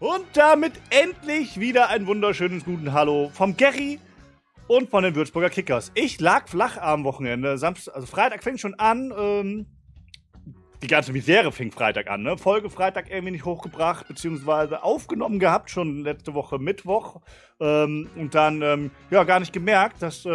Und damit endlich wieder ein wunderschönes guten Hallo vom Gary und von den Würzburger Kickers. Ich lag flach am Wochenende. Also Freitag fing schon an. Die ganze Misere fing Freitag an. Ne? Folge Freitag irgendwie nicht hochgebracht, beziehungsweise aufgenommen gehabt, schon letzte Woche Mittwoch. Und dann gar nicht gemerkt, dass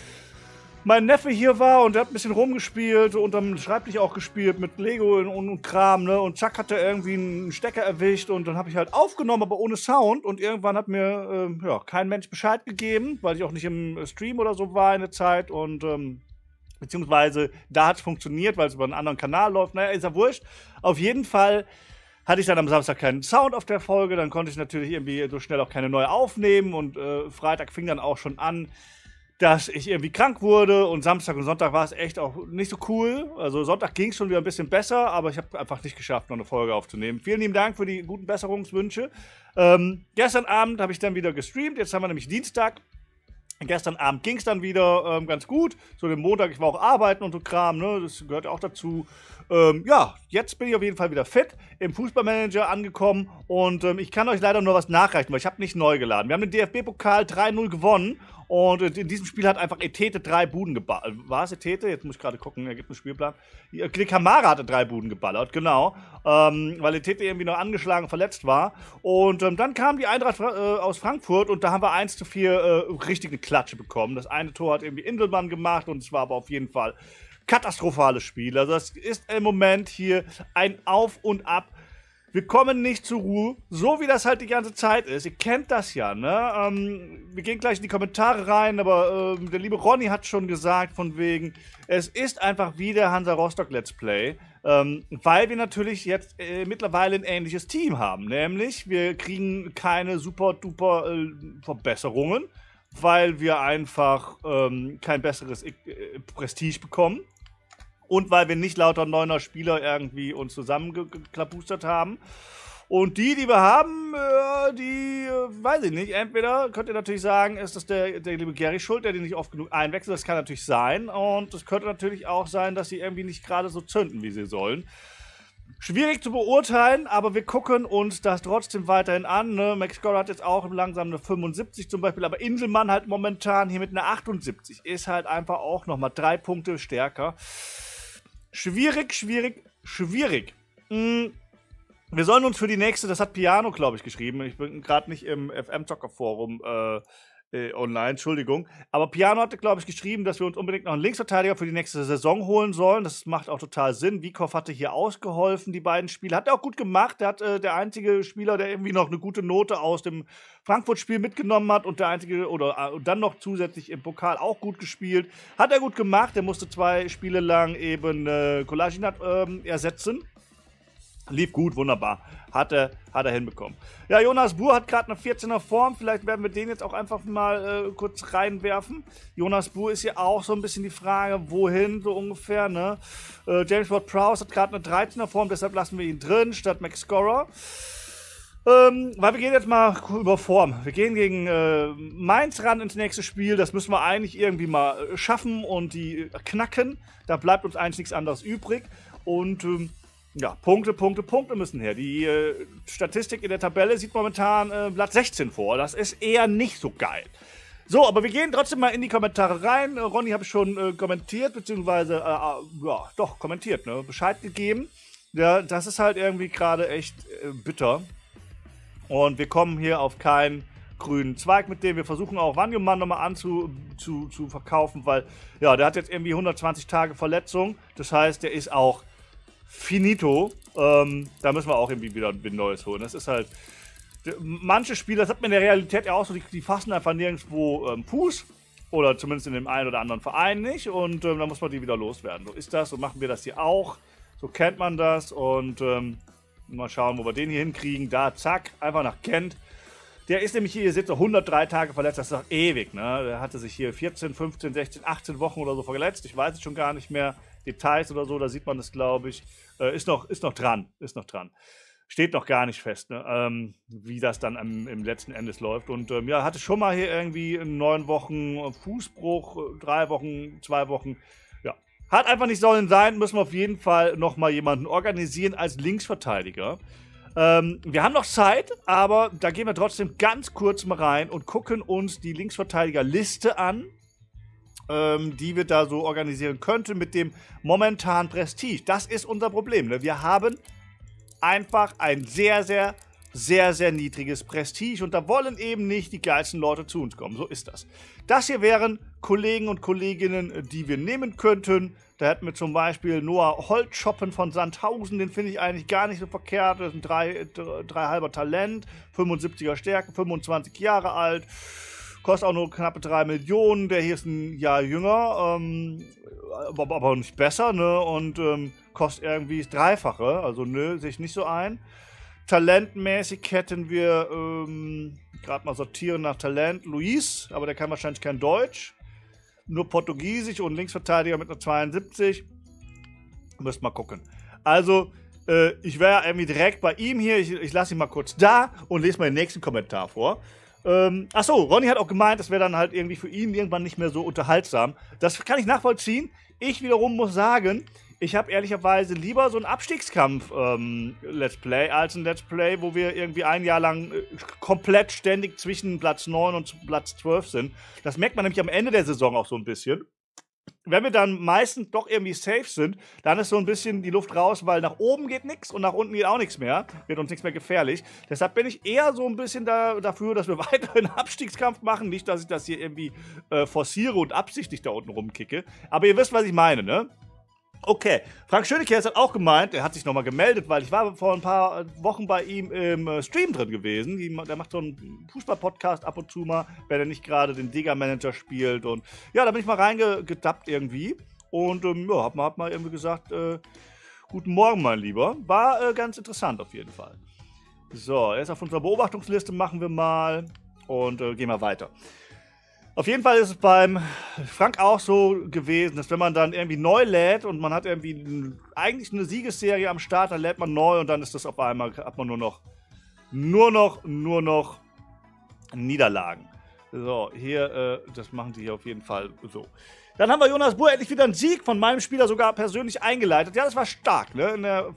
mein Neffe hier war und der hat ein bisschen rumgespielt, unterm Schreibtisch auch gespielt mit Lego und Kram, ne? Und zack, hat er irgendwie einen Stecker erwischt und dann habe ich halt aufgenommen, aber ohne Sound. Und irgendwann hat mir kein Mensch Bescheid gegeben, weil ich auch nicht im Stream oder so war in der Zeit. Und beziehungsweise da hat es funktioniert, weil es über einen anderen Kanal läuft. Naja, ist ja wurscht. Auf jeden Fall hatte ich dann am Samstag keinen Sound auf der Folge. Dann konnte ich natürlich irgendwie so schnell auch keine neue aufnehmen. Und Freitag fing dann auch schon an, dass ich irgendwie krank wurde, und Samstag und Sonntag war es echt auch nicht so cool. Also Sonntag ging es schon wieder ein bisschen besser, aber ich habe einfach nicht geschafft, noch eine Folge aufzunehmen. Vielen lieben Dank für die guten Besserungswünsche. Gestern Abend habe ich dann wieder gestreamt, jetzt haben wir nämlich Dienstag. Gestern Abend ging es dann wieder ganz gut. So den Montag, ich war auch arbeiten und so Kram, ne? Das gehört auch dazu. Jetzt bin ich auf jeden Fall wieder fit, im Fußballmanager angekommen, und ich kann euch leider nur was nachreichen, weil ich habe nicht neu geladen. Wir haben den DFB-Pokal 3-0 gewonnen, und in diesem Spiel hat einfach Etete 3 Buden geballert. War es Etete? Jetzt muss ich gerade gucken, er gibt einen Spielplan. Kamara hatte 3 Buden geballert, genau, weil Etete irgendwie noch angeschlagen, verletzt war. Und dann kam die Eintracht aus Frankfurt, und da haben wir 1:4 richtige Klatsche bekommen. Das eine Tor hat irgendwie Indelmann gemacht, und es war aber auf jeden Fall katastrophales Spiel. Also das ist im Moment hier ein Auf und Ab. Wir kommen nicht zur Ruhe, so wie das halt die ganze Zeit ist. Ihr kennt das ja, ne? Wir gehen gleich in die Kommentare rein, aber der liebe Ronny hat schon gesagt, von wegen, es ist einfach wie der Hansa Rostock Let's Play, weil wir natürlich jetzt mittlerweile ein ähnliches Team haben. Nämlich, wir kriegen keine super-duper Verbesserungen, weil wir einfach kein besseres Prestige bekommen. Und weil wir nicht lauter 9er Spieler irgendwie uns zusammengeklabustert haben. Und die wir haben, weiß ich nicht. Entweder könnt ihr natürlich sagen, ist das der liebe Gary schuld, der den nicht oft genug einwechselt. Das kann natürlich sein. Und es könnte natürlich auch sein, dass sie irgendwie nicht gerade so zünden, wie sie sollen. Schwierig zu beurteilen, aber wir gucken uns das trotzdem weiterhin an. Ne? Max Scorer hat jetzt auch langsam eine 75 zum Beispiel, aber Inselmann halt momentan hier mit einer 78. Ist halt einfach auch nochmal 3 Punkte stärker. Schwierig. Wir sollen uns für die nächste, das hat Piano, glaube ich, geschrieben. Ich bin gerade nicht im FM-Zocker-Forum online, Entschuldigung. Aber Piano hatte, glaube ich, geschrieben, dass wir uns unbedingt noch einen Linksverteidiger für die nächste Saison holen sollen. Das macht auch total Sinn. Wiekow hatte hier ausgeholfen, die beiden Spiele. Hat er auch gut gemacht. Der hat der einzige Spieler, der irgendwie noch eine gute Note aus dem Frankfurt-Spiel mitgenommen hat, und der einzige, oder dann noch zusätzlich im Pokal auch gut gespielt. Hat er gut gemacht. Der musste 2 Spiele lang eben Kolasinac ersetzen. Lief gut, wunderbar. Hat er hinbekommen. Ja, Jonas Buhr hat gerade eine 14er Form. Vielleicht werden wir den jetzt auch einfach mal kurz reinwerfen. Jonas Buhr ist ja auch so ein bisschen die Frage, wohin so ungefähr, ne? James Ward-Prowse hat gerade eine 13er Form, deshalb lassen wir ihn drin, statt Max Scorer. Weil wir gehen jetzt mal über Form. Wir gehen gegen Mainz ran ins nächste Spiel. Das müssen wir eigentlich irgendwie mal schaffen und die knacken. Da bleibt uns eigentlich nichts anderes übrig. Und Punkte müssen her. Die Statistik in der Tabelle sieht momentan Platz 16 vor. Das ist eher nicht so geil. So, aber wir gehen trotzdem mal in die Kommentare rein. Ronny habe ich schon kommentiert, beziehungsweise, kommentiert, ne? Bescheid gegeben. Ja, das ist halt irgendwie gerade echt bitter. Und wir kommen hier auf keinen grünen Zweig mit dem. Wir versuchen auch Wanyoman nochmal zu verkaufen, weil, ja, der hat jetzt irgendwie 120 Tage Verletzung. Das heißt, der ist auch finito. Da müssen wir auch irgendwie wieder ein Neues holen. Das ist halt, manche Spieler, das hat man in der Realität ja auch so, die fassen einfach nirgendwo Fuß. Oder zumindest in dem einen oder anderen Verein nicht. Und da muss man die wieder loswerden. So ist das, so machen wir das hier auch. So kennt man das. Und mal schauen, wo wir den hier hinkriegen. Da, zack, einfach nach Kent. Der ist nämlich hier sitzt 103 Tage verletzt. Das ist doch ewig, ne? Der hatte sich hier 14, 15, 16, 18 Wochen oder so verletzt. Ich weiß es schon gar nicht mehr. Details oder so, da sieht man es, glaube ich. Ist noch dran. Steht noch gar nicht fest, ne? Wie das dann im letzten Endes läuft. Und hatte schon mal hier irgendwie in 9 Wochen Fußbruch, 3 Wochen, 2 Wochen. Ja, hat einfach nicht sollen sein. Müssen wir auf jeden Fall nochmal jemanden organisieren als Linksverteidiger. Wir haben noch Zeit, aber da gehen wir trotzdem ganz kurz mal rein und gucken uns die Linksverteidigerliste an, die wir da so organisieren könnten mit dem momentanen Prestige. Das ist unser Problem. Ne? Wir haben einfach ein sehr, sehr, sehr, sehr niedriges Prestige und da wollen eben nicht die geilsten Leute zu uns kommen. So ist das. Das hier wären Kollegen und Kolleginnen, die wir nehmen könnten. Da hätten wir zum Beispiel Noah Holtschoppen von Sandhausen, den finde ich eigentlich gar nicht so verkehrt. Das ist ein 3,5er Talent, 75er Stärke, 25 Jahre alt, kostet auch nur knappe 3 Millionen. Der hier ist ein Jahr jünger, aber nicht besser, ne? Und kostet irgendwie das Dreifache, also ne, sehe ich nicht so ein. Talentmäßig hätten wir, gerade mal sortieren nach Talent, Luis, aber der kann wahrscheinlich kein Deutsch. Nur Portugiesisch und Linksverteidiger mit einer 72. Müsst mal gucken. Also, ich wäre irgendwie direkt bei ihm hier. Ich lasse ihn mal kurz da und lese mal den nächsten Kommentar vor. Achso, Ronny hat auch gemeint, das wäre dann halt irgendwie für ihn irgendwann nicht mehr so unterhaltsam. Das kann ich nachvollziehen. Ich wiederum muss sagen, ich habe ehrlicherweise lieber so einen Abstiegskampf-Let's Play als ein Let's Play, wo wir irgendwie ein Jahr lang komplett ständig zwischen Platz 9 und Platz 12 sind. Das merkt man nämlich am Ende der Saison auch so ein bisschen. Wenn wir dann meistens doch irgendwie safe sind, dann ist so ein bisschen die Luft raus, weil nach oben geht nichts und nach unten geht auch nichts mehr. Wird uns nichts mehr gefährlich. Deshalb bin ich eher so ein bisschen dafür, dass wir weiterhin Abstiegskampf machen. Nicht, dass ich das hier irgendwie forciere und absichtlich da unten rumkicke. Aber ihr wisst, was ich meine, ne? Okay, Frank Schönekers hat auch gemeint, er hat sich nochmal gemeldet, weil ich war vor ein paar Wochen bei ihm im Stream drin gewesen. Der macht so einen Fußball-Podcast ab und zu mal, wenn er nicht gerade den Digger-Manager spielt. Und ja, da bin ich mal reingedappt irgendwie. Und ja, hab mal irgendwie gesagt, guten Morgen, mein Lieber. War ganz interessant auf jeden Fall. So, jetzt auf unserer Beobachtungsliste machen wir mal und gehen wir weiter. Auf jeden Fall ist es beim Frank auch so gewesen, dass wenn man dann irgendwie neu lädt und man hat irgendwie eigentlich eine Siegesserie am Start, dann lädt man neu und dann ist das auf einmal, hat man nur noch Niederlagen. So, hier, das machen die hier auf jeden Fall so. Dann haben wir Jonas Buhr endlich wieder einen Sieg von meinem Spieler sogar persönlich eingeleitet. Ja, das war stark, ne? In der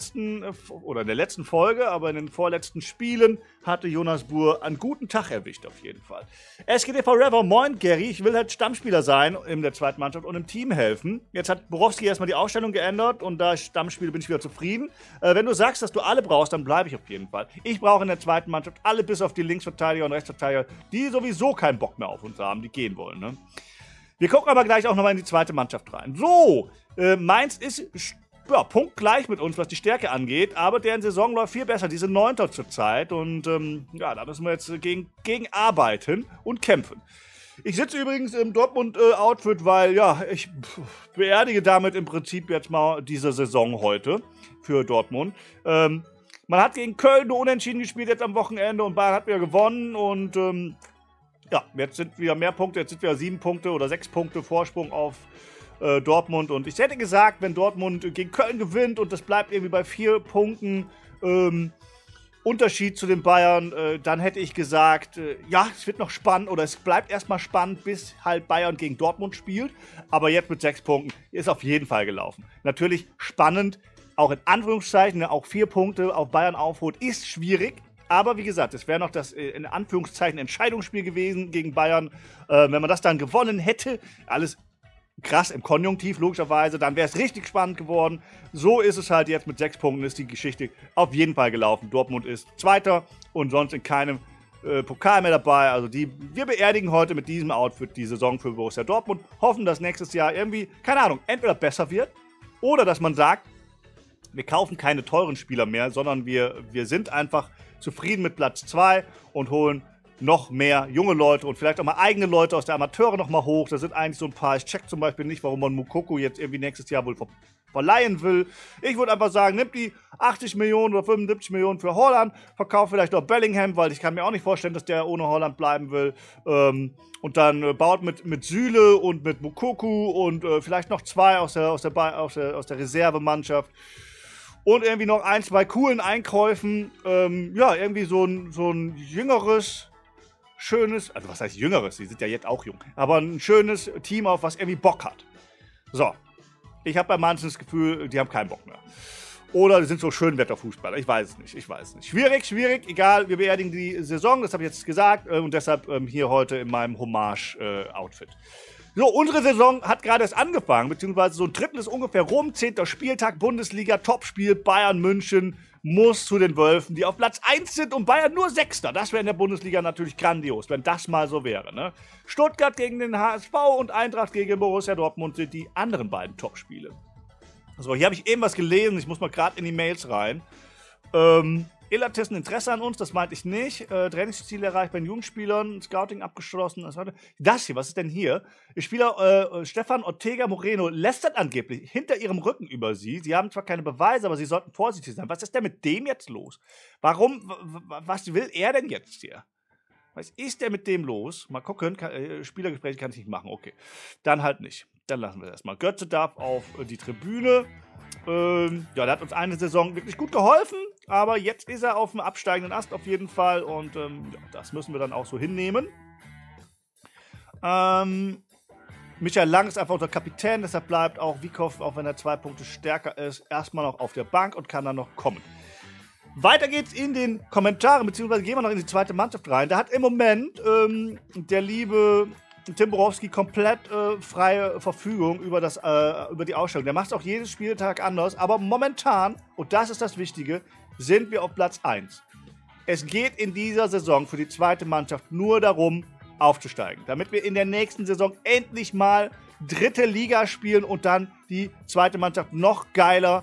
letzten Folge, aber in den vorletzten Spielen hatte Jonas Buhr einen guten Tag erwischt, auf jeden Fall. SGD Forever, moin Gary, ich will halt Stammspieler sein in der zweiten Mannschaft und im Team helfen. Jetzt hat Borowski erstmal die Aufstellung geändert und da ich Stammspiele bin ich wieder zufrieden. Wenn du sagst, dass du alle brauchst, dann bleibe ich auf jeden Fall. Ich brauche in der zweiten Mannschaft alle bis auf die Linksverteidiger und Rechtsverteidiger, die sowieso keinen Bock mehr auf uns haben, die gehen wollen, ne? Wir gucken aber gleich auch nochmal in die zweite Mannschaft rein. So, Mainz ist punktgleich mit uns, was die Stärke angeht, aber deren Saison läuft viel besser. Die sind 9. zurzeit und ja, da müssen wir jetzt gegen arbeiten und kämpfen. Ich sitze übrigens im Dortmund-Outfit, weil ja, ich beerdige damit im Prinzip jetzt mal diese Saison heute für Dortmund. Man hat gegen Köln nur unentschieden gespielt jetzt am Wochenende und Bayern hat wieder gewonnen und ja, jetzt sind wieder mehr Punkte, jetzt sind wieder 7 Punkte oder 6 Punkte Vorsprung auf Dortmund. Und ich hätte gesagt, wenn Dortmund gegen Köln gewinnt und das bleibt irgendwie bei 4 Punkten Unterschied zu den Bayern, dann hätte ich gesagt, ja, es wird noch spannend oder es bleibt erstmal spannend, bis halt Bayern gegen Dortmund spielt. Aber jetzt mit 6 Punkten ist auf jeden Fall gelaufen. Natürlich spannend, auch in Anführungszeichen, auch 4 Punkte auf Bayern aufholt, ist schwierig. Aber wie gesagt, es wäre noch das in Anführungszeichen Entscheidungsspiel gewesen gegen Bayern. Wenn man das dann gewonnen hätte, alles krass im Konjunktiv logischerweise, dann wäre es richtig spannend geworden. So ist es halt jetzt mit 6 Punkten, ist die Geschichte auf jeden Fall gelaufen. Dortmund ist Zweiter und sonst in keinem Pokal mehr dabei. Also wir beerdigen heute mit diesem Outfit die Saison für Borussia Dortmund. Hoffen, dass nächstes Jahr irgendwie, keine Ahnung, entweder besser wird oder dass man sagt, wir kaufen keine teuren Spieler mehr, sondern wir sind einfach zufrieden mit Platz 2 und holen noch mehr junge Leute und vielleicht auch mal eigene Leute aus der Amateure noch mal hoch. Da sind eigentlich so ein paar. Ich check zum Beispiel nicht, warum man Moukoko jetzt irgendwie nächstes Jahr wohl verleihen will. Ich würde einfach sagen, nimmt die 80 Millionen oder 75 Millionen für Haaland, verkauft vielleicht noch Bellingham, weil ich kann mir auch nicht vorstellen, dass der ohne Haaland bleiben will. Und dann baut mit Süle und mit Moukoko und vielleicht noch 2 aus der Reservemannschaft. Und irgendwie noch 1, 2 coolen Einkäufen. Ja, irgendwie so ein jüngeres, schönes, also was heißt jüngeres? Die sind ja jetzt auch jung. Aber ein schönes Team auf, was irgendwie Bock hat. So. Ich habe bei manchen das Gefühl, die haben keinen Bock mehr. Oder die sind so Schönwetterfußballer. Ich weiß es nicht. Schwierig. Egal, wir beerdigen die Saison. Das habe ich jetzt gesagt. Und deshalb hier heute in meinem Hommage-Outfit. So, unsere Saison hat gerade erst angefangen. Beziehungsweise so ein Drittel ist ungefähr rum. 10. Spieltag, Bundesliga, Topspiel. Bayern München muss zu den Wölfen, die auf Platz 1 sind und Bayern nur 6. Das wäre in der Bundesliga natürlich grandios, wenn das mal so wäre. Ne? Stuttgart gegen den HSV und Eintracht gegen Borussia Dortmund sind die anderen beiden Topspiele. So, hier habe ich eben was gelesen. Ich muss mal gerade in die Mails rein. Elatis ein Interesse an uns, das meinte ich nicht. Trainingsziele erreicht bei den Jugendspielern, Scouting abgeschlossen. Das hier, was ist denn hier? Spieler Stefan Ortega Moreno lästert angeblich hinter ihrem Rücken über sie. Sie haben zwar keine Beweise, aber sie sollten vorsichtig sein. Was ist denn mit dem jetzt los? Warum, was will er denn jetzt hier? Was ist denn mit dem los? Mal gucken, Spielergespräche kann ich nicht machen. Okay, dann halt nicht. Dann lassen wir das erstmal. Götze darf auf die Tribüne. Ja, der hat uns eine Saison wirklich gut geholfen, aber jetzt ist er auf dem absteigenden Ast auf jeden Fall und ja, das müssen wir dann auch so hinnehmen. Michael Lang ist einfach unser Kapitän, deshalb bleibt auch Wiekow, auch wenn er 2 Punkte stärker ist, erstmal noch auf der Bank und kann dann noch kommen. Weiter geht's in den Kommentaren, beziehungsweise gehen wir noch in die zweite Mannschaft rein. Da hat im Moment der liebe Tim Borowski komplett freie Verfügung über die Ausstellung. Der macht es auch jedes Spieltag anders, aber momentan, und das ist das Wichtige, sind wir auf Platz 1. Es geht in dieser Saison für die zweite Mannschaft nur darum, aufzusteigen, damit wir in der nächsten Saison endlich mal dritte Liga spielen und dann die zweite Mannschaft noch geiler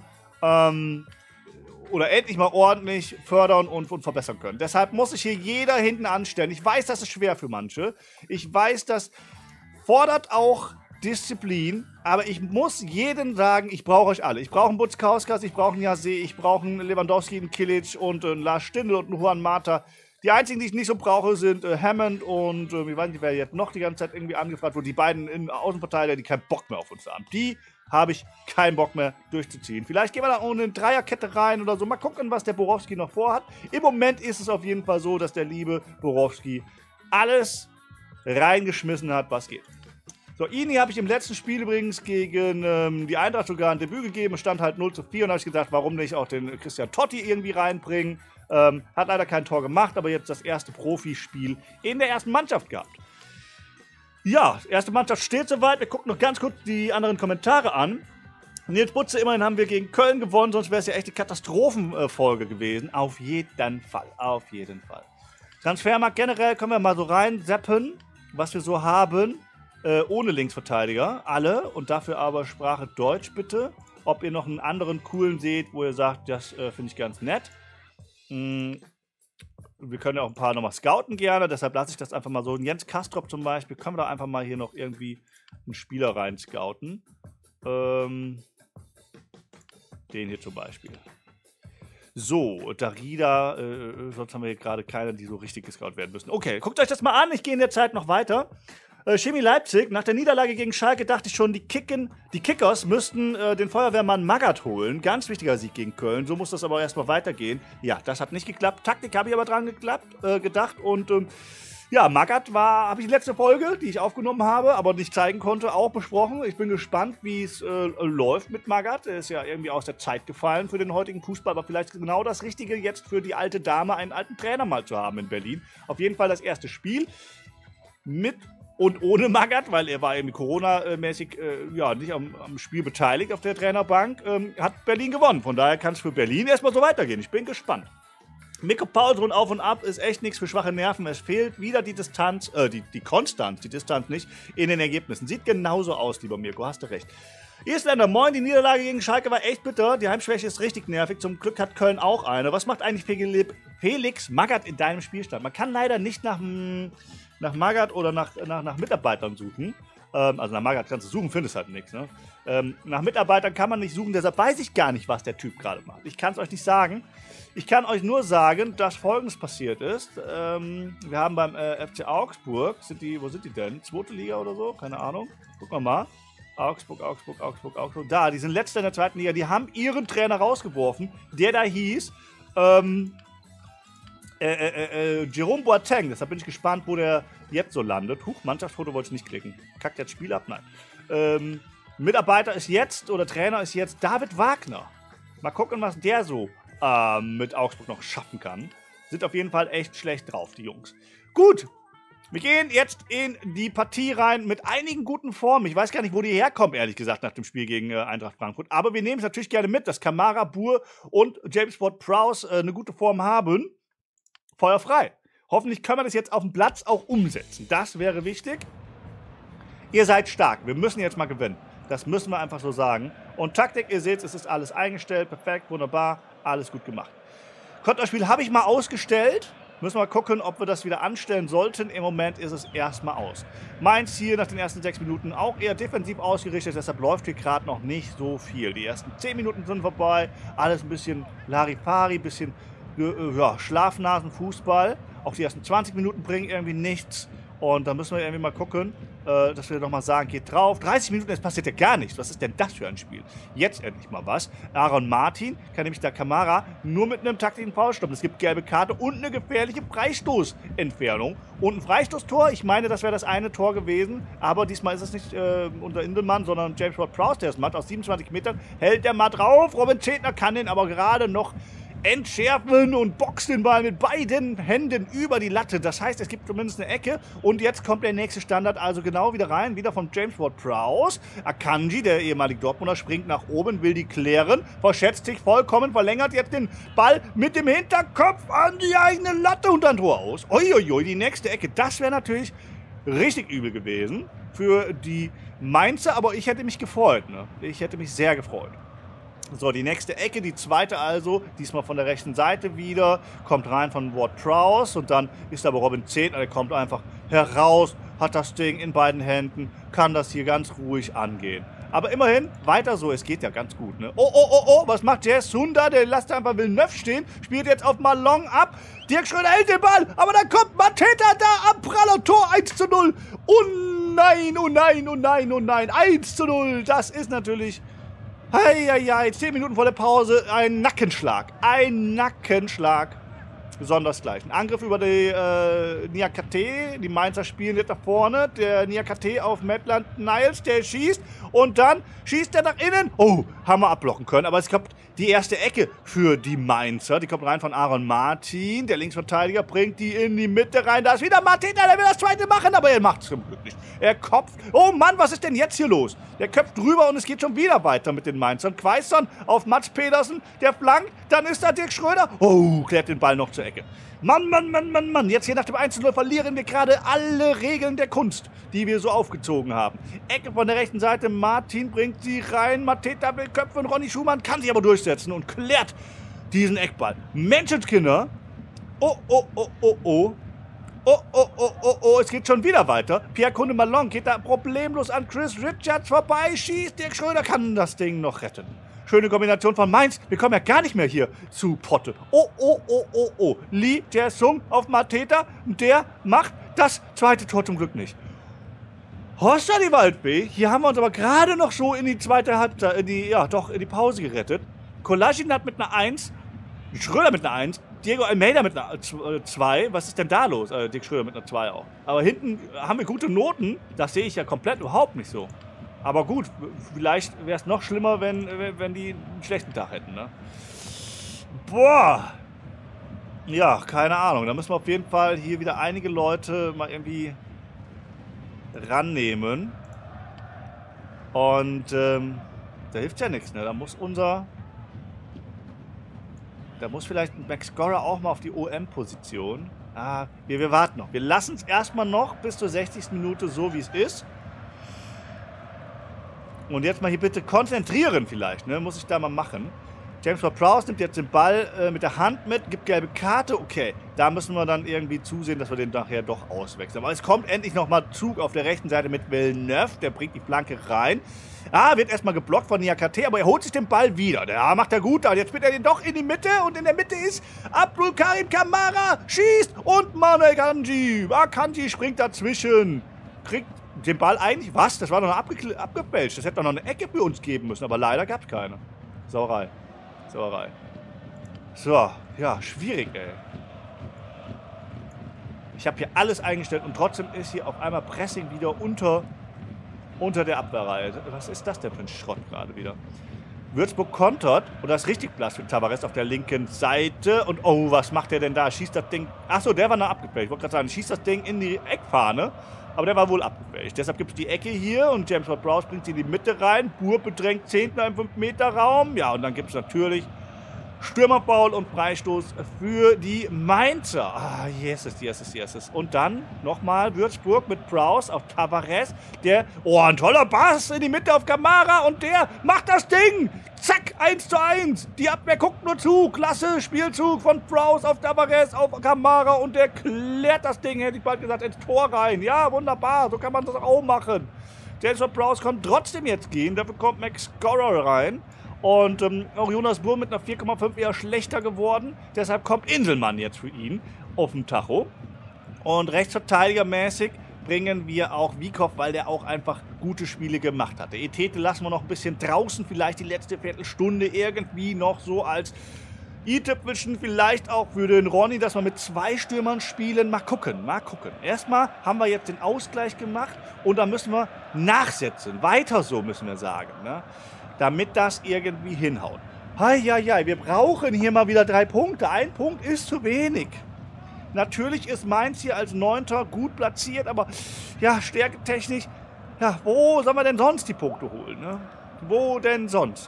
oder endlich mal ordentlich fördern und verbessern können. Deshalb muss sich hier jeder hinten anstellen. Ich weiß, das ist schwer für manche. Ich weiß, das fordert auch Disziplin. Aber ich muss jedem sagen, ich brauche euch alle. Ich brauche einen Butzkauskas, ich brauche einen Jase, ich brauche einen Lewandowski, einen Kilic und einen Lars Stindl und einen Juan Mata. Die einzigen, die ich nicht so brauche, sind Hammond und ich weiß nicht, wer jetzt noch die ganze Zeit irgendwie angefragt wurde. Die beiden in Außenverteidiger, die keinen Bock mehr auf uns haben. Die habe ich keinen Bock mehr durchzuziehen. Vielleicht gehen wir da ohne eine Dreierkette rein oder so. Mal gucken, was der Borowski noch vorhat. Im Moment ist es auf jeden Fall so, dass der liebe Borowski alles reingeschmissen hat, was geht. So, Ini habe ich im letzten Spiel übrigens gegen die Eintracht sogar ein Debüt gegeben. Es stand halt 0:4 und habe ich gedacht, warum nicht auch den Christian Totti irgendwie reinbringen. Hat leider kein Tor gemacht, aber jetzt das erste Profispiel in der ersten Mannschaft gehabt. Ja, erste Mannschaft steht soweit. Wir gucken noch ganz kurz die anderen Kommentare an. Nils Butze, immerhin haben wir gegen Köln gewonnen, sonst wäre es ja echt eine Katastrophenfolge gewesen. Auf jeden Fall, auf jeden Fall. Transfermarkt generell können wir mal so reinseppen, was wir so haben, ohne Linksverteidiger, alle. Und dafür aber Sprache Deutsch bitte. Ob ihr noch einen anderen coolen seht, wo ihr sagt, das finde ich ganz nett. Wir können ja auch ein paar nochmal scouten gerne, deshalb lasse ich das einfach mal so. Jens Kastrop zum Beispiel, können wir da einfach mal hier noch irgendwie einen Spieler rein scouten. Den hier zum Beispiel. So, Darida, sonst haben wir hier gerade keine, die so richtig gescoutet werden müssen. Okay, guckt euch das mal an, ich gehe in der Zeit noch weiter. Chemie Leipzig, nach der Niederlage gegen Schalke dachte ich schon, die Kickers müssten den Feuerwehrmann Magath holen. Ganz wichtiger Sieg gegen Köln, so muss das aber erstmal weitergehen. Ja, das hat nicht geklappt. Taktik habe ich aber dran gedacht und ja, Magath habe ich die letzte Folge, die ich aufgenommen habe, aber nicht zeigen konnte, auch besprochen. Ich bin gespannt, wie es läuft mit Magath. Er ist ja irgendwie aus der Zeit gefallen für den heutigen Fußball, aber vielleicht genau das Richtige jetzt für die alte Dame, einen alten Trainer mal zu haben in Berlin. Auf jeden Fall das erste Spiel mit und ohne Magath, weil er war irgendwie Corona-mäßig ja, nicht am Spiel beteiligt auf der Trainerbank, hat Berlin gewonnen. Von daher kann es für Berlin erstmal so weitergehen. Ich bin gespannt. Mikko Paulsson auf und ab ist echt nichts für schwache Nerven. Es fehlt wieder die Distanz, die Konstanz, die Distanz nicht, in den Ergebnissen. Sieht genauso aus, lieber Mirko, hast du recht. Isländer, moin, die Niederlage gegen Schalke war echt bitter. Die Heimschwäche ist richtig nervig. Zum Glück hat Köln auch eine. Was macht eigentlich Felix Magath in deinem Spielstand? Man kann leider nicht nach Magath oder nach Mitarbeitern suchen. Also nach Magath kannst du suchen, findest halt nichts. Ne? Nach Mitarbeitern kann man nicht suchen, deshalb weiß ich gar nicht, was der Typ gerade macht. Ich kann es euch nicht sagen. Ich kann euch nur sagen, dass Folgendes passiert ist. Wir haben beim FC Augsburg, wo sind die denn? Zweite Liga oder so? Keine Ahnung. Gucken wir mal. Augsburg. Da, die sind letzter in der zweiten Liga. Die haben ihren Trainer rausgeworfen, der da hieß Jerome Boateng. Deshalb bin ich gespannt, wo der jetzt so landet. Huch, Mannschaftsfoto wollte ich nicht klicken. Kackt jetzt Spiel ab? Nein. Mitarbeiter ist jetzt, oder Trainer ist jetzt David Wagner. Mal gucken, was der so mit Augsburg noch schaffen kann. Sind auf jeden Fall echt schlecht drauf, die Jungs. Gut, wir gehen jetzt in die Partie rein mit einigen guten Formen. Ich weiß gar nicht, wo die herkommen, ehrlich gesagt, nach dem Spiel gegen Eintracht Frankfurt. Aber wir nehmen es natürlich gerne mit, dass Kamara, Buhr und James Ward-Prowse eine gute Form haben. Feuer frei. Hoffentlich können wir das jetzt auf dem Platz auch umsetzen. Das wäre wichtig. Ihr seid stark. Wir müssen jetzt mal gewinnen. Das müssen wir einfach so sagen. Und Taktik, ihr seht, es ist alles eingestellt. Perfekt, wunderbar. Alles gut gemacht. Konterspiel habe ich mal ausgestellt. Müssen wir mal gucken, ob wir das wieder anstellen sollten. Im Moment ist es erstmal aus. Mainz hier nach den ersten 6 Minuten auch eher defensiv ausgerichtet. Deshalb läuft hier gerade noch nicht so viel. Die ersten 10 Minuten sind vorbei. Alles ein bisschen Larifari, ein bisschen ja, Schlafnasen-Fußball. Auch die ersten 20 Minuten bringen irgendwie nichts. Und da müssen wir irgendwie mal gucken, dass wir nochmal sagen, geht drauf. 30 Minuten, es passiert ja gar nichts. Was ist denn das für ein Spiel? Jetzt endlich mal was. Aaron Martin kann nämlich der Kamara nur mit einem taktischen Foul stoppen. Es gibt gelbe Karte und eine gefährliche Freistoßentfernung. Und ein Freistoßtor, ich meine, das wäre das eine Tor gewesen. Aber diesmal ist es nicht unser Indelmann, sondern James Ward-Prowse, der es macht. Aus 27 Metern hält der mal drauf. Robin Zedner kann den aber gerade noch entschärfen und boxt den Ball mit beiden Händen über die Latte. Das heißt, es gibt zumindest eine Ecke. Und jetzt kommt der nächste Standard also genau wieder rein. Wieder von James Ward-Prowse. Akanji, der ehemalige Dortmunder, springt nach oben, will die klären. Verschätzt sich vollkommen, verlängert jetzt den Ball mit dem Hinterkopf an die eigene Latte und dann Tor aus. Uiuiui, die nächste Ecke. Das wäre natürlich richtig übel gewesen für die Mainzer. Aber ich hätte mich gefreut. Ne? Ich hätte mich sehr gefreut. So, die nächste Ecke, die zweite also, diesmal von der rechten Seite wieder, kommt rein von Ward-Prowse und dann ist aber Robin Zedner, der kommt einfach heraus, hat das Ding in beiden Händen, kann das hier ganz ruhig angehen. Aber immerhin, weiter so, es geht ja ganz gut, ne? Oh, was macht Jazz Sunda? Der lässt einfach Villeneuve stehen, spielt jetzt auf Malong ab. Dirk Schröder hält den Ball, aber dann kommt Mateta da am Praller Tor 1:0. Oh nein, oh nein, oh nein, oh nein, 1:0, das ist natürlich... Heieiei, 10 Minuten vor der Pause, ein Nackenschlag. Ein Nackenschlag. Sondersgleichen. Angriff über die Niakate. Die Mainzer spielen jetzt nach vorne. Der Niakate auf Maitland Niles, der schießt. Und dann schießt er nach innen. Oh, haben wir abblocken können. Aber es kommt die erste Ecke für die Mainzer. Die kommt rein von Aaron Martin. Der Linksverteidiger bringt die in die Mitte rein. Da ist wieder Martin, der will das zweite machen. Aber er macht es zum Glück nicht. Er kopft. Oh Mann, was ist denn jetzt hier los? Der köpft drüber und es geht schon wieder weiter mit den Mainzern. Quaison auf Mats Pedersen. Der flankt. Dann ist da Dirk Schröder. Oh, klärt den Ball noch zur Ecke. Mann. Jetzt hier nach dem 1:0 verlieren wir gerade alle Regeln der Kunst, die wir so aufgezogen haben. Ecke von der rechten Seite. Martin bringt sie rein. Mateta will köpfen. Ronny Schumann kann sich aber durchsetzen und klärt diesen Eckball. Menschenskinder. Oh. Es geht schon wieder weiter. Pierre-Kunde Malong geht da problemlos an Chris Richards vorbei. Schießt. Dirk Schröder kann das Ding noch retten. Schöne Kombination von Mainz. Wir kommen ja gar nicht mehr hier zu Potte. Oh. Lee Jae-sung auf Mateta. Der macht das zweite Tor zum Glück nicht. Hossa die Waldfee. Hier haben wir uns aber gerade noch so in die zweite Halbzeit, in die Pause gerettet. Kolashin hat mit einer 1, Schröder mit einer 1, Diego Almeida mit einer 2. Was ist denn da los? Dirk Schröder mit einer 2 auch. Aber hinten haben wir gute Noten. Das sehe ich ja komplett überhaupt nicht so. Aber gut, vielleicht wäre es noch schlimmer, wenn die einen schlechten Tag hätten, ne? Boah! Ja, keine Ahnung. Da müssen wir auf jeden Fall hier wieder einige Leute mal irgendwie rannehmen. Und da hilft ja nichts, ne? Da muss vielleicht Max Scorer auch mal auf die OM-Position. Wir warten noch. Wir lassen es erstmal noch bis zur 60. Minute so, wie es ist. Und jetzt mal hier bitte konzentrieren vielleicht, ne? Muss ich da mal machen. James Ward-Prowse nimmt jetzt den Ball mit der Hand mit, gibt gelbe Karte. Okay, da müssen wir dann irgendwie zusehen, dass wir den nachher doch auswechseln. Aber es kommt endlich nochmal Zug auf der rechten Seite mit Villeneuve. Der bringt die Flanke rein. Wird erstmal geblockt von Niakate, aber er holt sich den Ball wieder. Der macht er gut. Und jetzt spielt er den doch in die Mitte. Und in der Mitte ist Abdul Karim Kamara. Schießt und Manuel Akanji. Akanji springt dazwischen. Kriegt den Ball eigentlich. Was? Das war doch noch abgefälscht. Das hätte doch noch eine Ecke für uns geben müssen. Aber leider gab es keine. Sauerei. So, ja, schwierig, ey. Ich habe hier alles eingestellt und trotzdem ist hier auf einmal Pressing wieder unter der Abwehrreihe. Was ist das denn für ein Schrott gerade wieder? Würzburg kontert und das ist richtig Platz für Tavares auf der linken Seite. Und oh, was macht der denn da? Schießt das Ding. Achso, der war noch abgefälscht. Ich wollte gerade sagen, schießt das Ding in die Eckfahne. Aber der war wohl abgefälscht. Deshalb gibt es die Ecke hier und James Ward-Prowse bringt sie in die Mitte rein. Burg bedrängt Zehntner im 5-Meter-Raum. Ja, und dann gibt es natürlich Stürmerfoul und Freistoß für die Mainzer. Ah, yeses. Und dann nochmal Würzburg mit Prowse auf Tavares. Der, oh, ein toller Pass in die Mitte auf Kamara und der macht das Ding. Zack, 1:1. Die Abwehr guckt nur zu. Klasse Spielzug von Prowse auf Tavares, auf Kamara und der klärt das Ding, hätte ich bald gesagt, ins Tor rein. Ja, wunderbar, so kann man das auch machen. James Ward-Prowse kann trotzdem jetzt gehen, dafür kommt Max Scorer rein. Und auch Jonas Burm mit einer 4,5 eher schlechter geworden. Deshalb kommt Inselmann jetzt für ihn auf dem Tacho. Und rechtsverteidigermäßig bringen wir auch Wiekow, weil der auch einfach gute Spiele gemacht hatte. Etete lassen wir noch ein bisschen draußen, vielleicht die letzte Viertelstunde irgendwie noch so als i-Tüpfelchen, vielleicht auch für den Ronny, dass wir mit 2 Stürmern spielen. Mal gucken. Erstmal haben wir jetzt den Ausgleich gemacht und dann müssen wir nachsetzen. Weiter so müssen wir sagen, ne? Damit das irgendwie hinhaut. Heieiei, wir brauchen hier mal wieder 3 Punkte. 1 Punkt ist zu wenig. Natürlich ist Mainz hier als 9. gut platziert, aber ja, stärketechnisch, ja, wo sollen wir denn sonst die Punkte holen, ne? Wo denn sonst?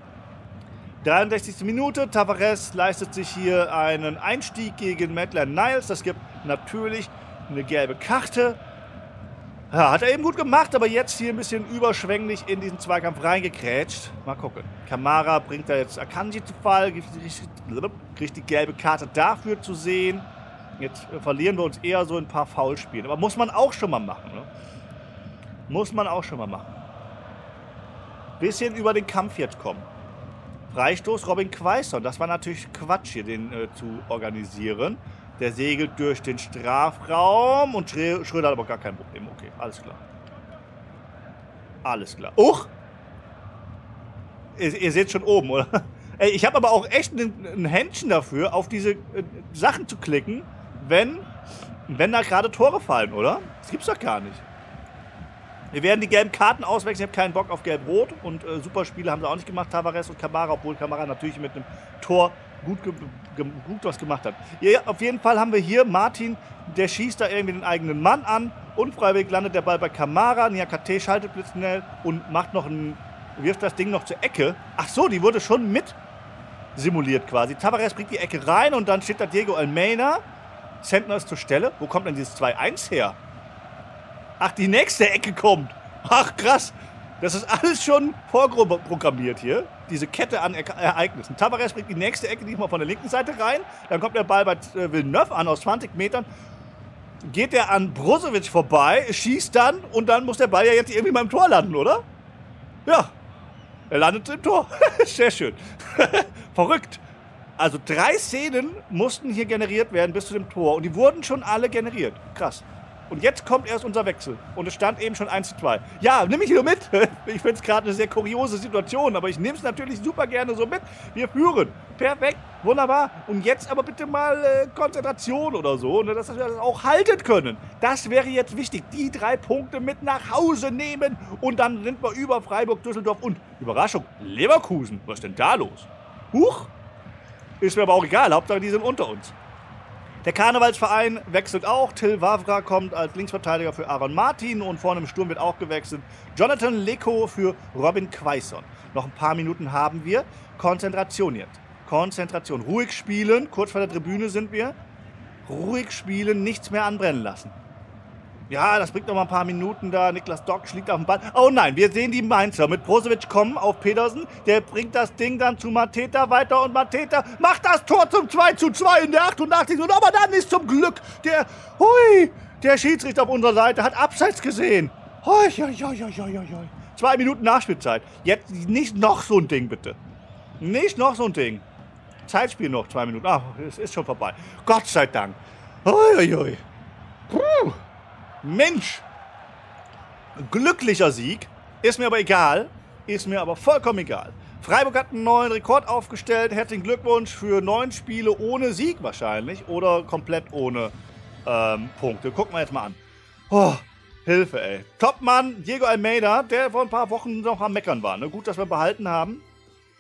63. Minute, Tavares leistet sich hier einen Einstieg gegen Maitland Niles. Das gibt natürlich eine gelbe Karte. Ja, hat er eben gut gemacht, aber jetzt hier ein bisschen überschwänglich in diesen Zweikampf reingekrätscht. Mal gucken. Kamara bringt da jetzt Akanji zu Fall, kriegt die gelbe Karte dafür zu sehen. Jetzt verlieren wir uns eher so ein paar Foulspiele. Aber muss man auch schon mal machen, ne? Muss man auch schon mal machen. Bisschen über den Kampf jetzt kommen. Freistoß Robin Quaison. Das war natürlich Quatsch hier, den zu organisieren. Der segelt durch den Strafraum und Schröder hat aber gar kein Problem. Okay, alles klar. Alles klar. Uch! Ihr seht schon oben, oder? Ey, ich habe aber auch echt ein Händchen dafür, auf diese Sachen zu klicken, wenn da gerade Tore fallen, oder? Das gibt's doch gar nicht. Wir werden die gelben Karten auswechseln. Ich habe keinen Bock auf Gelb-Rot. Und Superspiele haben sie auch nicht gemacht, Tavares und Kamara, obwohl Kamara natürlich mit einem Tor gut was gemacht hat. Ja, auf jeden Fall haben wir hier Martin, der schießt da irgendwie den eigenen Mann an. Unfreiwillig landet der Ball bei Kamara. Niakate schaltet blitzschnell und macht noch wirft das Ding noch zur Ecke. Ach so, die wurde schon mit simuliert quasi. Tavares bringt die Ecke rein und dann steht da Diego Almeida. Sentner ist zur Stelle. Wo kommt denn dieses 2:1 her? Ach, die nächste Ecke kommt. Ach, krass. Das ist alles schon vorprogrammiert hier. Diese Kette an Ereignissen. Tavares bringt die nächste Ecke diesmal von der linken Seite rein. Dann kommt der Ball bei Villeneuve an aus 20 Metern. Geht der an Brozovic vorbei, schießt dann und dann muss der Ball ja jetzt irgendwie beim Tor landen, oder? Ja. Er landet im Tor. Sehr schön. Verrückt. Also 3 Szenen mussten hier generiert werden bis zu dem Tor. Und die wurden schon alle generiert. Krass. Und jetzt kommt erst unser Wechsel. Und es stand eben schon 1:2. Ja, nimm mich hier mit. Ich finde es gerade eine sehr kuriose Situation, aber ich nehme es natürlich super gerne so mit. Wir führen. Perfekt. Wunderbar. Und jetzt aber bitte mal Konzentration oder so, ne, dass wir das auch halten können. Das wäre jetzt wichtig. Die 3 Punkte mit nach Hause nehmen. Und dann sind wir über Freiburg, Düsseldorf und, Überraschung, Leverkusen. Was ist denn da los? Huch. Ist mir aber auch egal. Hauptsache, die sind unter uns. Der Karnevalsverein wechselt auch. Till Wavra kommt als Linksverteidiger für Aaron Martin und vorne im Sturm wird auch gewechselt. Jonathan Leko für Robin Quaison. Noch ein paar Minuten haben wir. Konzentration jetzt. Konzentration. Ruhig spielen. Kurz vor der Tribüne sind wir. Ruhig spielen, nichts mehr anbrennen lassen. Ja, das bringt noch mal ein paar Minuten da. Niklas Dock liegt auf dem Ball. Oh nein, wir sehen die Mainzer mit Brozovic kommen auf Pedersen. Der bringt das Ding dann zu Mateta weiter und Mateta macht das Tor zum 2:2 in der 88. Und aber dann ist zum Glück der Schiedsrichter auf unserer Seite hat Abseits gesehen. 2 Minuten Nachspielzeit. Jetzt nicht noch so ein Ding, bitte. Nicht noch so ein Ding. Zeitspiel noch 2 Minuten. Ach, es ist schon vorbei. Gott sei Dank. Puh. Mensch, glücklicher Sieg, ist mir aber egal, ist mir aber vollkommen egal. Freiburg hat einen neuen Rekord aufgestellt, herzlichen Glückwunsch für 9 Spiele ohne Sieg wahrscheinlich oder komplett ohne Punkte. Gucken wir jetzt mal an. Oh, Hilfe, ey. Topmann Diego Almeida, der vor ein paar Wochen noch am Meckern war. Ne? Gut, dass wir behalten haben.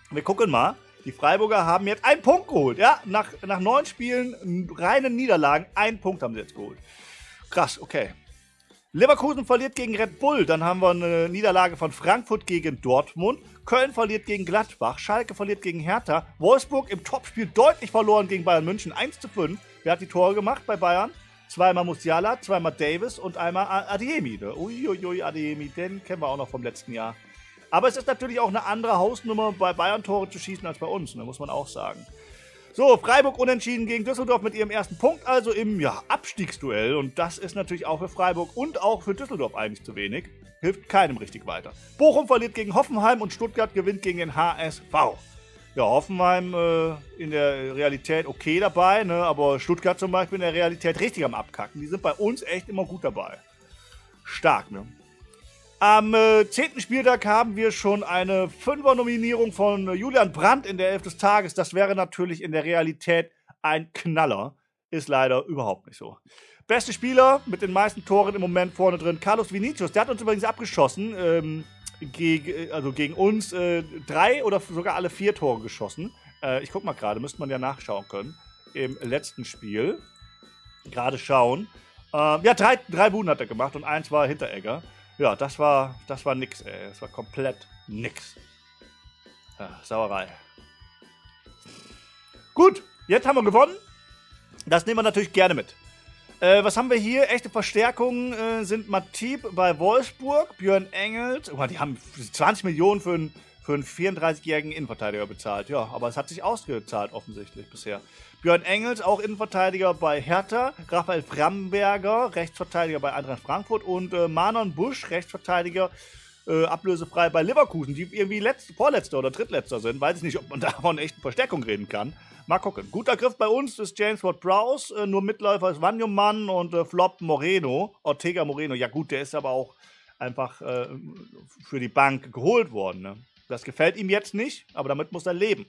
Wir gucken mal. Die Freiburger haben jetzt einen Punkt geholt. Ja, nach 9 Spielen, reinen Niederlagen, einen Punkt haben sie jetzt geholt. Krass, okay. Leverkusen verliert gegen Red Bull. Dann haben wir eine Niederlage von Frankfurt gegen Dortmund. Köln verliert gegen Gladbach. Schalke verliert gegen Hertha. Wolfsburg im Topspiel deutlich verloren gegen Bayern München. 1:5. Wer hat die Tore gemacht bei Bayern? Zweimal Musiala, zweimal Davis und einmal Adeyemi. Ne? Uiuiui, Adeyemi, den kennen wir auch noch vom letzten Jahr. Aber es ist natürlich auch eine andere Hausnummer, bei Bayern Tore zu schießen als bei uns, ne? Muss man auch sagen. So, Freiburg unentschieden gegen Düsseldorf mit ihrem ersten Punkt, also im Abstiegsduell. Und das ist natürlich auch für Freiburg und auch für Düsseldorf eigentlich zu wenig. Hilft keinem richtig weiter. Bochum verliert gegen Hoffenheim und Stuttgart gewinnt gegen den HSV. Ja, Hoffenheim in der Realität okay dabei, ne? Aber Stuttgart zum Beispiel in der Realität richtig am Abkacken. Die sind bei uns echt immer gut dabei. Stark, ne? Am 10. Spieltag haben wir schon eine 5er-Nominierung von Julian Brandt in der 11 des Tages. Das wäre natürlich in der Realität ein Knaller. Ist leider überhaupt nicht so. Beste Spieler mit den meisten Toren im Moment vorne drin, Carlos Vinicius. Der hat uns übrigens abgeschossen. Gegen uns 3 oder sogar alle 4 Tore geschossen. Ich guck mal gerade, müsste man ja nachschauen können. Im letzten Spiel. Gerade schauen. Ja, 3 Buden hat er gemacht und 1 war Hinteregger. Ja, das war nix, ey. Das war komplett nix. Ja, Sauerei. Gut, jetzt haben wir gewonnen. Das nehmen wir natürlich gerne mit. Was haben wir hier? Echte Verstärkungen sind Matip bei Wolfsburg, Björn Engels. Oh, die haben 20 Millionen für einen 34-jährigen Innenverteidiger bezahlt. Ja, aber es hat sich ausgezahlt offensichtlich bisher. Björn Engels, auch Innenverteidiger bei Hertha. Raphael Framberger, Rechtsverteidiger bei Eintracht Frankfurt. Und Manon Busch, Rechtsverteidiger, ablösefrei bei Leverkusen, die irgendwie Vorletzter oder Drittletzter sind. Weiß ich nicht, ob man da von echten Verstärkung reden kann. Mal gucken. Guter Griff bei uns ist James Ward-Prowse. Nur Mitläufer ist Wanyuman und Flop Moreno. Ortega Moreno. Ja gut, der ist aber auch einfach für die Bank geholt worden. Ne? Das gefällt ihm jetzt nicht, aber damit muss er leben.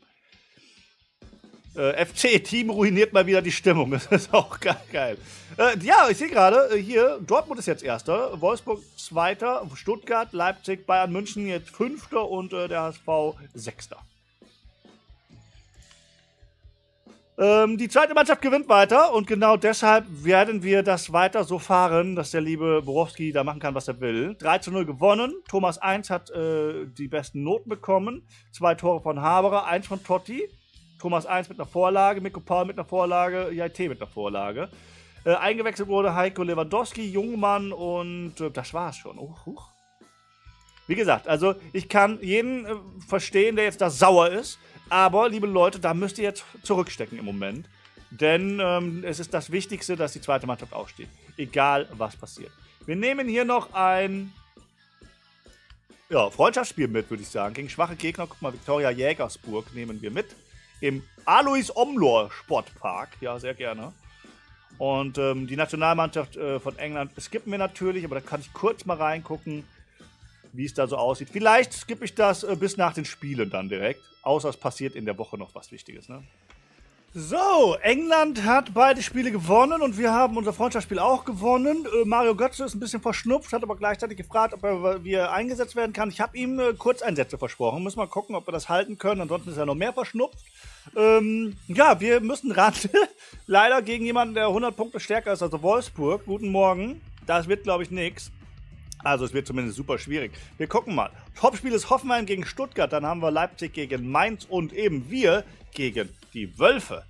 FC-Team ruiniert mal wieder die Stimmung. Das ist auch geil. Ja, ich sehe gerade, hier, Dortmund ist jetzt Erster, Wolfsburg Zweiter, Stuttgart, Leipzig, Bayern München jetzt Fünfter und der HSV Sechster. Die zweite Mannschaft gewinnt weiter und genau deshalb werden wir das weiter so fahren, dass der liebe Borowski da machen kann, was er will. 3:0 gewonnen. Thomas 1 hat die besten Noten bekommen. 2 Tore von Haberer, 1 von Totti. Thomas 1 mit einer Vorlage, Mikko Paul mit einer Vorlage, JT mit einer Vorlage. Eingewechselt wurde Heiko Lewandowski, Jungmann und das war's schon. Wie gesagt, also ich kann jeden verstehen, der jetzt da sauer ist. Aber, liebe Leute, da müsst ihr jetzt zurückstecken im Moment. Denn es ist das Wichtigste, dass die zweite Mannschaft aufsteht. Egal, was passiert. Wir nehmen hier noch ein Freundschaftsspiel mit, würde ich sagen. Gegen schwache Gegner. Guck mal, Viktoria Jägersburg nehmen wir mit. Im Alois Omlor Sportpark. Ja, sehr gerne. Und die Nationalmannschaft von England skippen wir natürlich. Aber da kann ich kurz mal reingucken, wie es da so aussieht. Vielleicht skippe ich das bis nach den Spielen dann direkt. Außer es passiert in der Woche noch was Wichtiges, ne? So, England hat beide Spiele gewonnen und wir haben unser Freundschaftsspiel auch gewonnen. Mario Götze ist ein bisschen verschnupft, hat aber gleichzeitig gefragt, ob er eingesetzt werden kann. Ich habe ihm Kurzeinsätze versprochen. Müssen wir mal gucken, ob wir das halten können. Ansonsten ist er noch mehr verschnupft. Ja, wir müssen ran. Leider gegen jemanden, der 100 Punkte stärker ist, also Wolfsburg. Guten Morgen. Das wird, glaube ich, nichts. Also es wird zumindest super schwierig. Wir gucken mal. Topspiel ist Hoffenheim gegen Stuttgart. Dann haben wir Leipzig gegen Mainz und eben wir gegen die Wölfe.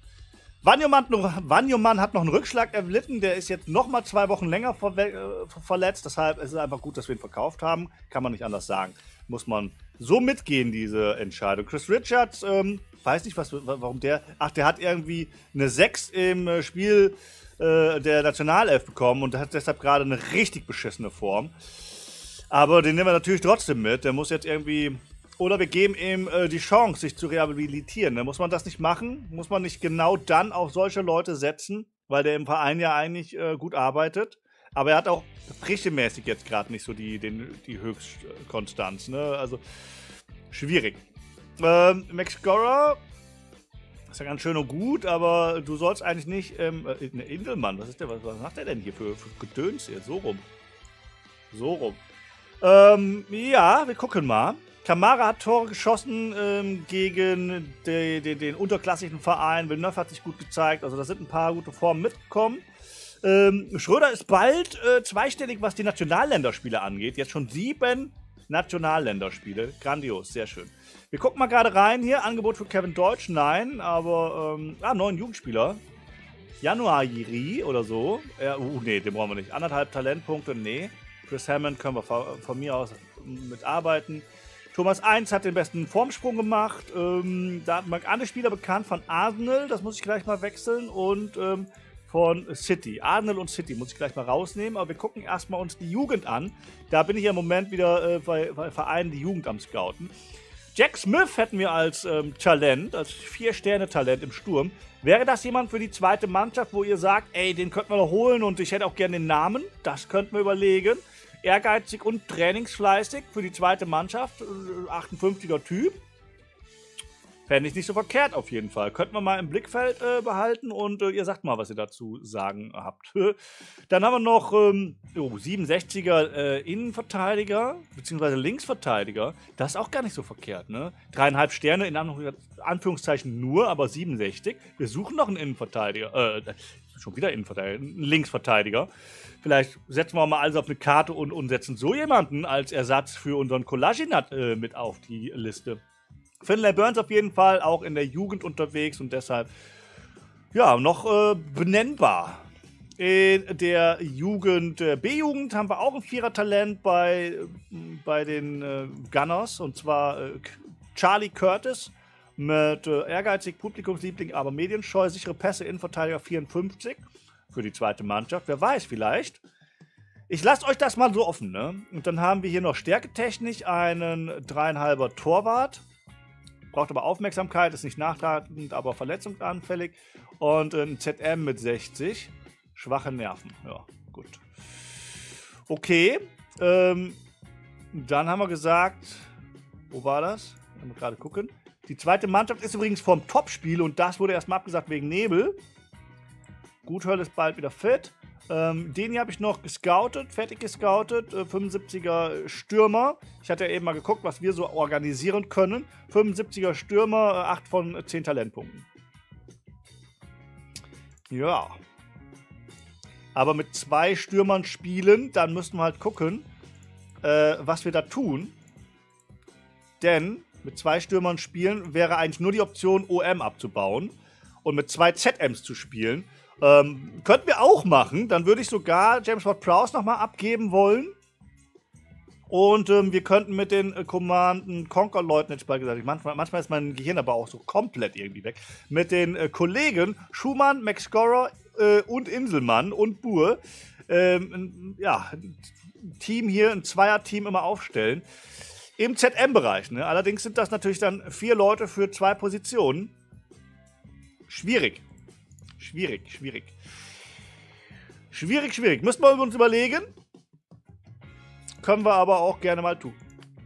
Wanyuman hat noch einen Rückschlag erlitten. Der ist jetzt nochmal 2 Wochen länger verletzt. Deshalb ist es einfach gut, dass wir ihn verkauft haben. Kann man nicht anders sagen. Muss man so mitgehen, diese Entscheidung. Chris Richards, weiß nicht, warum der... Ach, der hat irgendwie eine 6 im Spiel der Nationalelf bekommen und hat deshalb gerade eine richtig beschissene Form. Aber den nehmen wir natürlich trotzdem mit. Der muss jetzt irgendwie... Oder wir geben ihm die Chance, sich zu rehabilitieren. Muss man das nicht machen? Muss man nicht genau dann auf solche Leute setzen? Weil der im Verein ja eigentlich gut arbeitet. Aber er hat auch frischemäßig jetzt gerade nicht so die Höchstkonstanz. Ne? Also schwierig. Max Scorer ist ja ganz schön und gut, aber du sollst eigentlich nicht... Indelmann, was macht der denn hier für Gedöns hier? So rum. Ja, wir gucken mal. Kamara hat Tore geschossen gegen den unterklassischen Verein. Villeneuve hat sich gut gezeigt. Also da sind ein paar gute Formen mitgekommen. Schröder ist bald zweistellig, was die Nationalländerspiele angeht. Jetzt schon 7 Nationalländerspiele. Grandios, sehr schön. Wir gucken mal gerade rein hier. Angebot für Kevin Deutsch, nein. Aber, 9 Jugendspieler. Januari oder so. Nee, den brauchen wir nicht. 1,5 Talentpunkte, nee. Chris Hammond können wir von mir aus mitarbeiten. Thomas 1 hat den besten Formsprung gemacht. Da hat man andere Spieler bekannt von Arsenal, das muss ich gleich mal wechseln. Und von City. Arsenal und City muss ich gleich mal rausnehmen. Aber wir gucken erstmal uns die Jugend an. Da bin ich ja im Moment wieder bei Vereinen die Jugend am Scouten. Jack Smith hätten wir als Talent, als 4-Sterne-Talent im Sturm. Wäre das jemand für die zweite Mannschaft, wo ihr sagt, ey, den könnten wir noch holen und ich hätte auch gerne den Namen? Das könnten wir überlegen. Ehrgeizig und trainingsfleißig für die zweite Mannschaft. 58er Typ. Fände ich nicht so verkehrt auf jeden Fall. Könnten wir mal im Blickfeld behalten und ihr sagt mal, was ihr dazu sagen habt. Dann haben wir noch 67er Innenverteidiger, beziehungsweise Linksverteidiger. Das ist auch gar nicht so verkehrt, ne? 3,5 Sterne, in Anführungszeichen nur, aber 67. Wir suchen noch einen Innenverteidiger. Schon wieder Innenverteidiger, einen Linksverteidiger. Vielleicht setzen wir mal alles auf eine Karte und setzen so jemanden als Ersatz für unseren Kolasinac mit auf die Liste. Finlay Burns auf jeden Fall auch in der Jugend unterwegs und deshalb ja noch benennbar. In der Jugend, B-Jugend haben wir auch ein Vierer-Talent bei den Gunners und zwar Charlie Curtis mit ehrgeizig, Publikumsliebling, aber medienscheu, sichere Pässe, Innenverteidiger 54 für die zweite Mannschaft. Wer weiß, vielleicht. Ich lasse euch das mal so offen, ne? Und dann haben wir hier noch Stärketechnik, einen 3,5er Torwart. Braucht aber Aufmerksamkeit, ist nicht nachtragend, aber verletzungsanfällig. Und ein ZM mit 60. Schwache Nerven. Ja, gut. Okay. Dann haben wir gesagt, wo war das? Mal gerade gucken. Die zweite Mannschaft ist übrigens vom Topspiel und das wurde erstmal abgesagt wegen Nebel. Guthörl ist bald wieder fit. Den hier habe ich noch gescoutet, fertig gescoutet. 75er Stürmer. Ich hatte ja eben mal geguckt, was wir so organisieren können. 75er Stürmer, 8 von 10 Talentpunkten. Ja. Aber mit 2 Stürmern spielen, dann müssten wir halt gucken, was wir da tun. Denn mit 2 Stürmern spielen wäre eigentlich nur die Option, OM abzubauen. Und mit 2 ZMs zu spielen. Könnten wir auch machen. Dann würde ich sogar James Ward-Prowse nochmal abgeben wollen. Und wir könnten mit den Command Conquer-Leuten, hätte ich mal gesagt, manchmal ist mein Gehirn aber auch so komplett irgendwie weg, mit den Kollegen Schumann, Max Scorer und Inselmann und Buhr, ja, ein Team hier, ein Zweier-Team immer aufstellen. Im ZM-Bereich. Ne? Allerdings sind das natürlich dann 4 Leute für 2 Positionen. Schwierig. Schwierig. Müssen wir uns überlegen. Können wir aber auch gerne mal tun.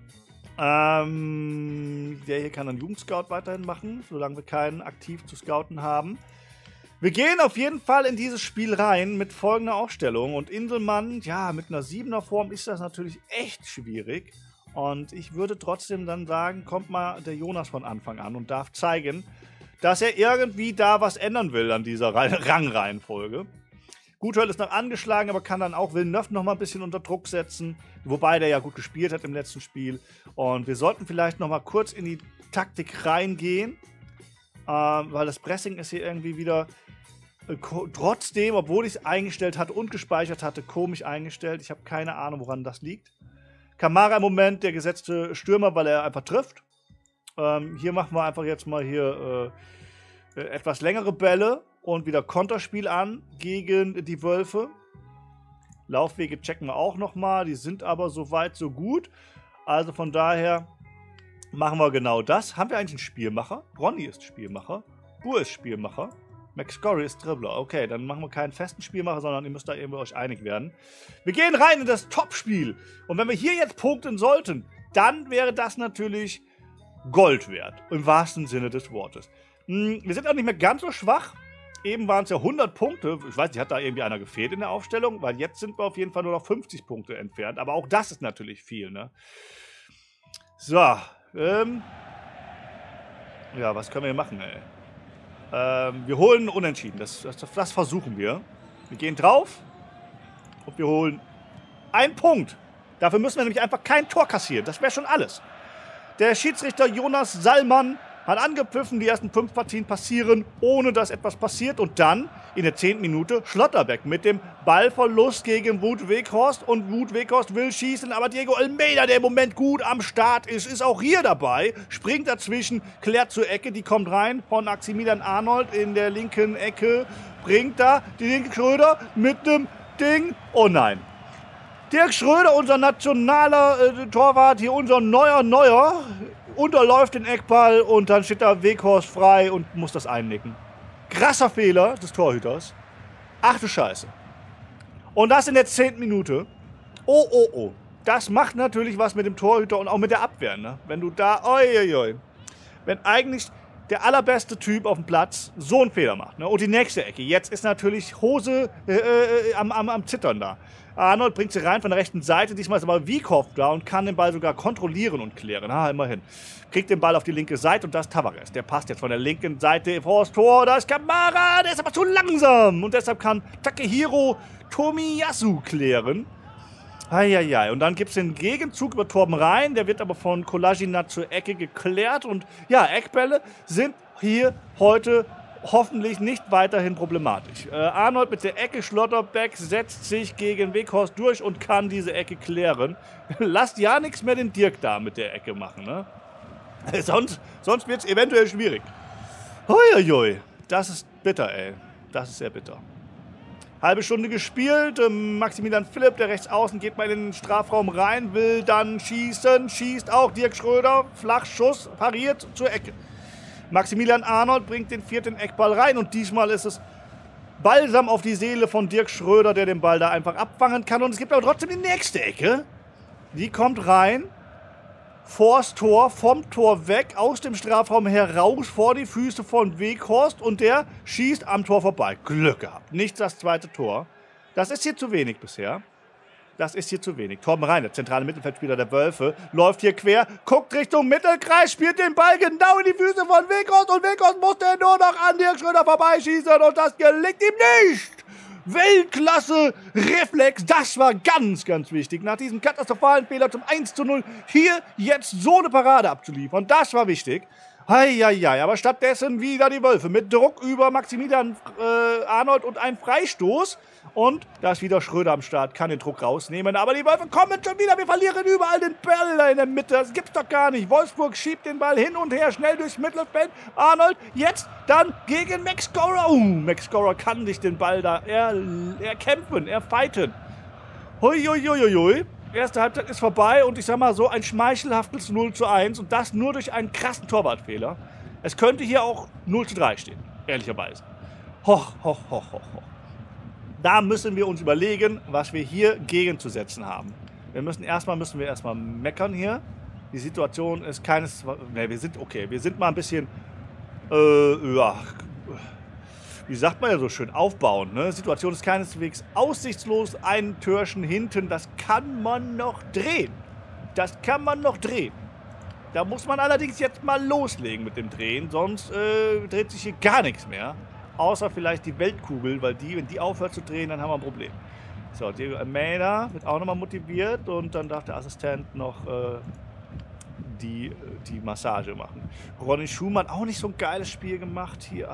Der hier kann einen Jugendscout weiterhin machen, solange wir keinen aktiv zu scouten haben. Wir gehen auf jeden Fall in dieses Spiel rein mit folgender Aufstellung. Und Inselmann, ja, mit einer 7er Form ist das natürlich echt schwierig. Und ich würde trotzdem dann sagen, kommt mal der Jonas von Anfang an und darf zeigen, dass er irgendwie da was ändern will an dieser Rangreihenfolge. Guthörl ist noch angeschlagen, aber kann dann auch Villeneuve noch mal ein bisschen unter Druck setzen. Wobei der ja gut gespielt hat im letzten Spiel. Und wir sollten vielleicht noch mal kurz in die Taktik reingehen. Weil das Pressing ist hier irgendwie wieder trotzdem, obwohl ich es eingestellt hatte und gespeichert hatte, komisch eingestellt. Ich habe keine Ahnung, woran das liegt. Kamara im Moment der gesetzte Stürmer, weil er einfach trifft. Hier machen wir einfach jetzt mal hier etwas längere Bälle und wieder Konterspiel an gegen die Wölfe. Laufwege checken wir auch nochmal, die sind aber soweit so gut. Also von daher machen wir genau das. Haben wir eigentlich einen Spielmacher? Ronny ist Spielmacher, Buhr ist Spielmacher, Max Scory ist Dribbler. Okay, dann machen wir keinen festen Spielmacher, sondern ihr müsst da irgendwie euch einig werden. Wir gehen rein in das Topspiel. Und wenn wir hier jetzt punkten sollten, dann wäre das natürlich Gold wert, im wahrsten Sinne des Wortes. Wir sind auch nicht mehr ganz so schwach. Eben waren es ja 100 Punkte. Ich weiß nicht, hat da irgendwie einer gefehlt in der Aufstellung? Weil jetzt sind wir auf jeden Fall nur noch 50 Punkte entfernt. Aber auch das ist natürlich viel, ne? So, Ja, was können wir hier machen, ey? Wir holen Unentschieden. Das versuchen wir. Wir gehen drauf und wir holen einen Punkt. Dafür müssen wir nämlich einfach kein Tor kassieren. Das wäre schon alles. Der Schiedsrichter Jonas Sallmann hat angepfiffen, die ersten 5 Partien passieren, ohne dass etwas passiert. Und dann, in der 10. Minute, Schlotterbeck mit dem Ballverlust gegen Wout Weghorst. Und Wout Weghorst will schießen, aber Diego Almeida, der im Moment gut am Start ist auch hier dabei. Springt dazwischen, klärt zur Ecke, die kommt rein von Maximilian Arnold in der linken Ecke. Bringt da die linke Schröder mit dem Ding. Oh nein. Dirk Schröder, unser nationaler Torwart, hier unser neuer, unterläuft den Eckball und dann steht da Weghorst frei und muss das einnicken. Krasser Fehler des Torhüters. Ach du Scheiße. Und das in der 10. Minute. Oh. Das macht natürlich was mit dem Torhüter und auch mit der Abwehr, ne? Wenn du da, wenn eigentlich der allerbeste Typ auf dem Platz so einen Fehler macht, ne? Und die nächste Ecke. Jetzt ist natürlich Hose am Zittern da. Arnold bringt sie rein von der rechten Seite. Diesmal ist aber Wiekhoff da und kann den Ball sogar kontrollieren und klären. Immerhin. Kriegt den Ball auf die linke Seite und da ist Tavares. Der passt jetzt von der linken Seite vor das Tor. Da ist Kamara, der ist aber zu langsam. Und deshalb kann Takehiro Tomiyasu klären. Und dann gibt es den Gegenzug über Torben Rhein. Der wird aber von Kolasinac zur Ecke geklärt. Und ja, Eckbälle sind hier heute hoffentlich nicht weiterhin problematisch. Arnold mit der Ecke, Schlotterbeck setzt sich gegen Weghorst durch und kann diese Ecke klären. Lasst ja nichts mehr den Dirk da mit der Ecke machen, ne? Sonst wird es eventuell schwierig. Das ist bitter, ey. Das ist sehr bitter. Halbe Stunde gespielt. Maximilian Philipp, der rechts außen, geht mal in den Strafraum rein, will dann schießen. Schießt auch Dirk Schröder. Flachschuss, pariert zur Ecke. Maximilian Arnold bringt den 4. Eckball rein und diesmal ist es Balsam auf die Seele von Dirk Schröder, der den Ball da einfach abfangen kann. Und es gibt aber trotzdem die nächste Ecke. Die kommt rein, vors Tor, vom Tor weg, aus dem Strafraum heraus, vor die Füße von Weghorst und der schießt am Tor vorbei. Glück gehabt. Nicht das zweite Tor. Das ist hier zu wenig bisher. Torben Rhein, der zentrale Mittelfeldspieler der Wölfe, läuft hier quer, guckt Richtung Mittelkreis, spielt den Ball genau in die Füße von Weghorst und Weghorst muss den nur noch an Dirk Schröder vorbeischießen und das gelingt ihm nicht. Weltklasse Reflex, das war ganz, ganz wichtig. Nach diesem katastrophalen Fehler zum 1:0 hier jetzt so eine Parade abzuliefern, das war wichtig. Aber stattdessen wieder die Wölfe mit Druck über Maximilian Arnold und einem Freistoß. Und da ist wieder Schröder am Start, kann den Druck rausnehmen. Aber die Wölfe kommen schon wieder, wir verlieren überall den Ball da in der Mitte. Das gibt's doch gar nicht. Wolfsburg schiebt den Ball hin und her, schnell durchs Mittelfeld. Arnold jetzt dann gegen Max Scorer. Max Scorer kann sich den Ball da erkämpfen, erfighten. Erste Halbzeit ist vorbei und ich sag mal so ein schmeichelhaftes 0:1 und das nur durch einen krassen Torwartfehler. Es könnte hier auch 0:3 stehen, ehrlicherweise. Hoch. Da müssen wir uns überlegen, was wir hier gegenzusetzen haben. Wir müssen erstmal meckern hier. Die Situation ist wir sind mal ein bisschen, wie sagt man ja so schön, aufbauend. Ne? Die Situation ist keineswegs aussichtslos, ein Türchen hinten, das kann man noch drehen. Da muss man allerdings jetzt mal loslegen mit dem Drehen, sonst dreht sich hier gar nichts mehr. Außer vielleicht die Weltkugel, weil wenn die aufhört zu drehen, dann haben wir ein Problem. So, Diego Almeida wird auch nochmal motiviert und dann darf der Assistent noch die Massage machen. Ronny Schumann auch nicht so ein geiles Spiel gemacht hier.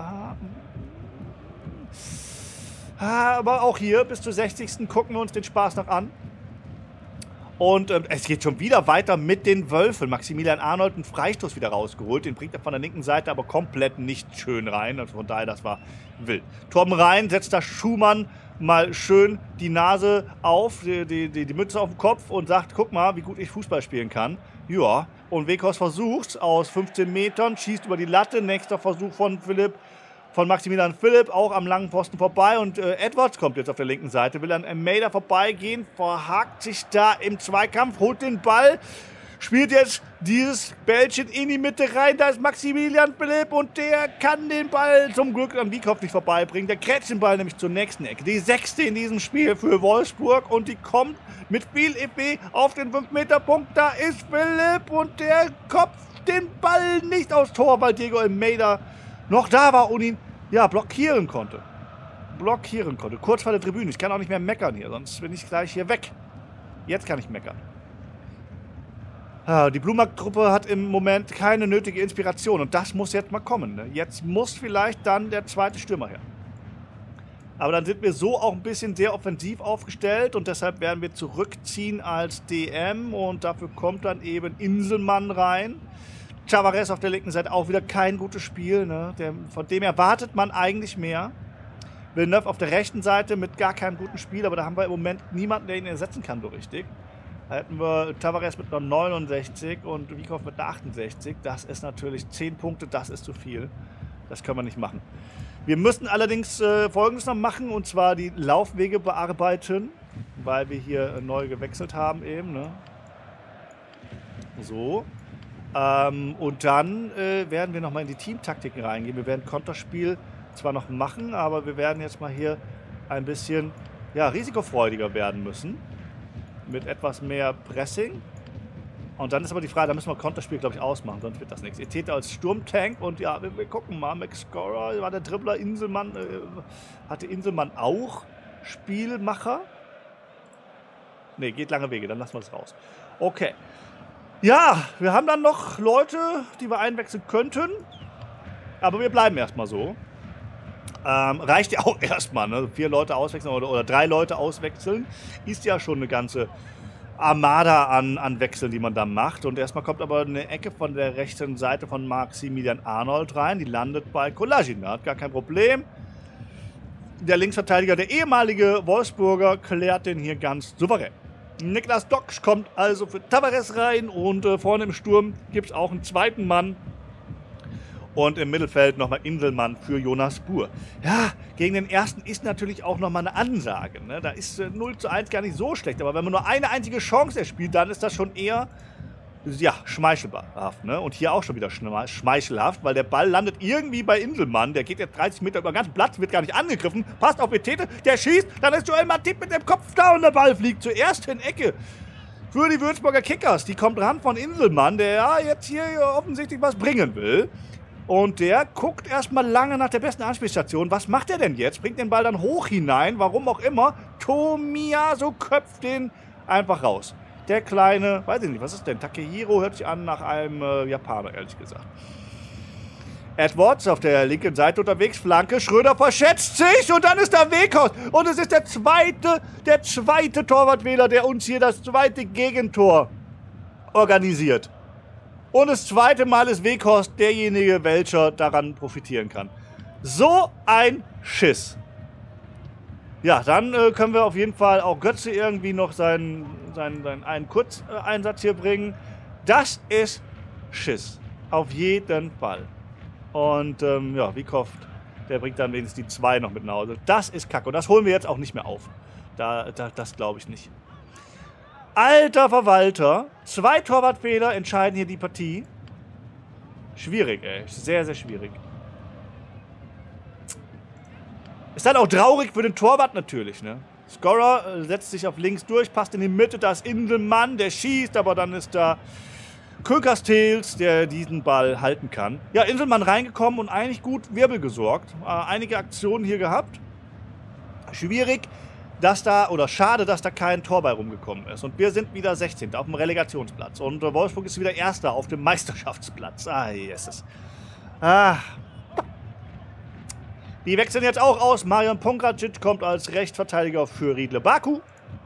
Aber auch hier bis zur 60. gucken wir uns den Spaß noch an. Und es geht schon wieder weiter mit den Wölfen. Maximilian Arnold einen Freistoß wieder rausgeholt. Den bringt er von der linken Seite aber komplett nicht schön rein. Also von daher, das war wild. Torben Rhein setzt da Schumann mal schön die Nase auf, die Mütze auf den Kopf und sagt, guck mal, wie gut ich Fußball spielen kann. Ja, und Weghorst versucht aus 15 Metern, schießt über die Latte. Nächster Versuch von Maximilian Philipp, auch am langen Pfosten vorbei. Und Edwards kommt jetzt auf der linken Seite, will an Almeida vorbeigehen, verhakt sich da im Zweikampf, holt den Ball, spielt jetzt dieses Bällchen in die Mitte rein. Da ist Maximilian Philipp und der kann den Ball zum Glück an Wieckhoff nicht vorbeibringen. Der krätscht den Ball nämlich zur nächsten Ecke. Die 6. in diesem Spiel für Wolfsburg und die kommt mit viel EP auf den 5-Meter-Punkt. Da ist Philipp und der kopft den Ball nicht aufs Tor, weil Diego Almeida noch da war und ihn blockieren konnte. Kurz vor der Tribüne. Ich kann auch nicht mehr meckern hier, sonst bin ich gleich hier weg. Jetzt kann ich meckern. Die Blumarkt-Truppe hat im Moment keine nötige Inspiration und das muss jetzt mal kommen. Ne? Jetzt muss vielleicht dann der zweite Stürmer her. Aber dann sind wir so auch ein bisschen sehr offensiv aufgestellt und deshalb werden wir zurückziehen als DM und dafür kommt dann eben Inselmann rein. Tavares auf der linken Seite auch wieder kein gutes Spiel. Ne? Von dem erwartet man eigentlich mehr. Villeneuve auf der rechten Seite mit gar keinem guten Spiel, aber da haben wir im Moment niemanden, der ihn ersetzen kann so richtig. Da hätten wir Tavares mit einer 69 und Wieckhoff mit einer 68. Das ist natürlich 10 Punkte, das ist zu viel. Das können wir nicht machen. Wir müssen allerdings Folgendes noch machen, und zwar die Laufwege bearbeiten, weil wir hier neu gewechselt haben eben. Ne? So. Und dann werden wir nochmal in die Teamtaktiken reingehen. Wir werden Konterspiel zwar noch machen, aber wir werden jetzt mal hier ein bisschen risikofreudiger werden müssen. Mit etwas mehr Pressing. Und dann ist aber die Frage, da müssen wir Konterspiel, glaube ich, ausmachen, sonst wird das nichts. Etete als Sturmtank und ja, wir gucken mal. Max Scorer war der Dribbler, Inselmann. Hatte Inselmann auch Spielmacher? Ne, geht lange Wege, dann lassen wir es raus. Okay. Ja, wir haben dann noch Leute, die wir einwechseln könnten. Aber wir bleiben erstmal so. Reicht ja auch erstmal, ne? 4 Leute auswechseln oder 3 Leute auswechseln. Ist ja schon eine ganze Armada an Wechseln, die man da macht. Und erstmal kommt aber eine Ecke von der rechten Seite von Maximilian Arnold rein. Die landet bei Kolasinac, gar kein Problem. Der Linksverteidiger, der ehemalige Wolfsburger, klärt den hier ganz souverän. Niklas Doksch kommt also für Tavares rein und vorne im Sturm gibt es auch einen zweiten Mann. Und im Mittelfeld nochmal Inselmann für Jonas Buhr. Ja, gegen den ersten ist natürlich auch nochmal eine Ansage. Ne? Da ist 0:1 gar nicht so schlecht. Aber wenn man nur eine einzige Chance erspielt, dann ist das schon eher schmeichelhaft. Ne? Und hier auch schon wieder schmeichelhaft, weil der Ball landet irgendwie bei Inselmann. Der geht jetzt 30 Meter über den ganzen Platz, wird gar nicht angegriffen. Passt auf Etete, der schießt. Dann ist Joel Matip mit dem Kopf da und der Ball fliegt zur ersten Ecke. Für die Würzburger Kickers. Die kommt ran von Inselmann, der jetzt hier offensichtlich was bringen will. Und der guckt erstmal lange nach der besten Anspielstation. Was macht er denn jetzt? Bringt den Ball dann hoch hinein, warum auch immer. Tomiyasu köpft den einfach raus. Der kleine, weiß ich nicht, was ist denn? Takehiro hört sich an nach einem Japaner, ehrlich gesagt. Edwards auf der linken Seite unterwegs, Flanke. Schröder verschätzt sich und dann ist da Weghorst. Und es ist der zweite Torwartfehler, der uns hier das zweite Gegentor organisiert. Und das zweite Mal ist Weghorst derjenige, welcher daran profitieren kann. So ein Schiss. Ja, dann können wir auf jeden Fall auch Götze irgendwie noch seinen einen Kurzeinsatz hier bringen. Das ist Schiss. Auf jeden Fall. Und Wieckhoff, der bringt dann wenigstens die 2 noch mit nach Hause. Das ist Kacke. Und das holen wir jetzt auch nicht mehr auf. Das glaube ich nicht. Alter Verwalter, 2 Torwartfehler entscheiden hier die Partie. Schwierig, ey. Sehr, sehr schwierig. Ist dann auch traurig für den Torwart natürlich, ne? Scorer setzt sich auf links durch, passt in die Mitte, da ist Inselmann, der schießt, aber dann ist da Kökastels, der diesen Ball halten kann. Ja, Inselmann reingekommen und eigentlich gut Wirbel gesorgt. Einige Aktionen hier gehabt. Schwierig. Schade, dass da kein Tor bei rumgekommen ist. Und wir sind wieder 16. auf dem Relegationsplatz. Und Wolfsburg ist wieder Erster auf dem Meisterschaftsplatz. Jesus. Die wechseln jetzt auch aus. Marian Pongracic kommt als Rechtsverteidiger für Riedle Baku.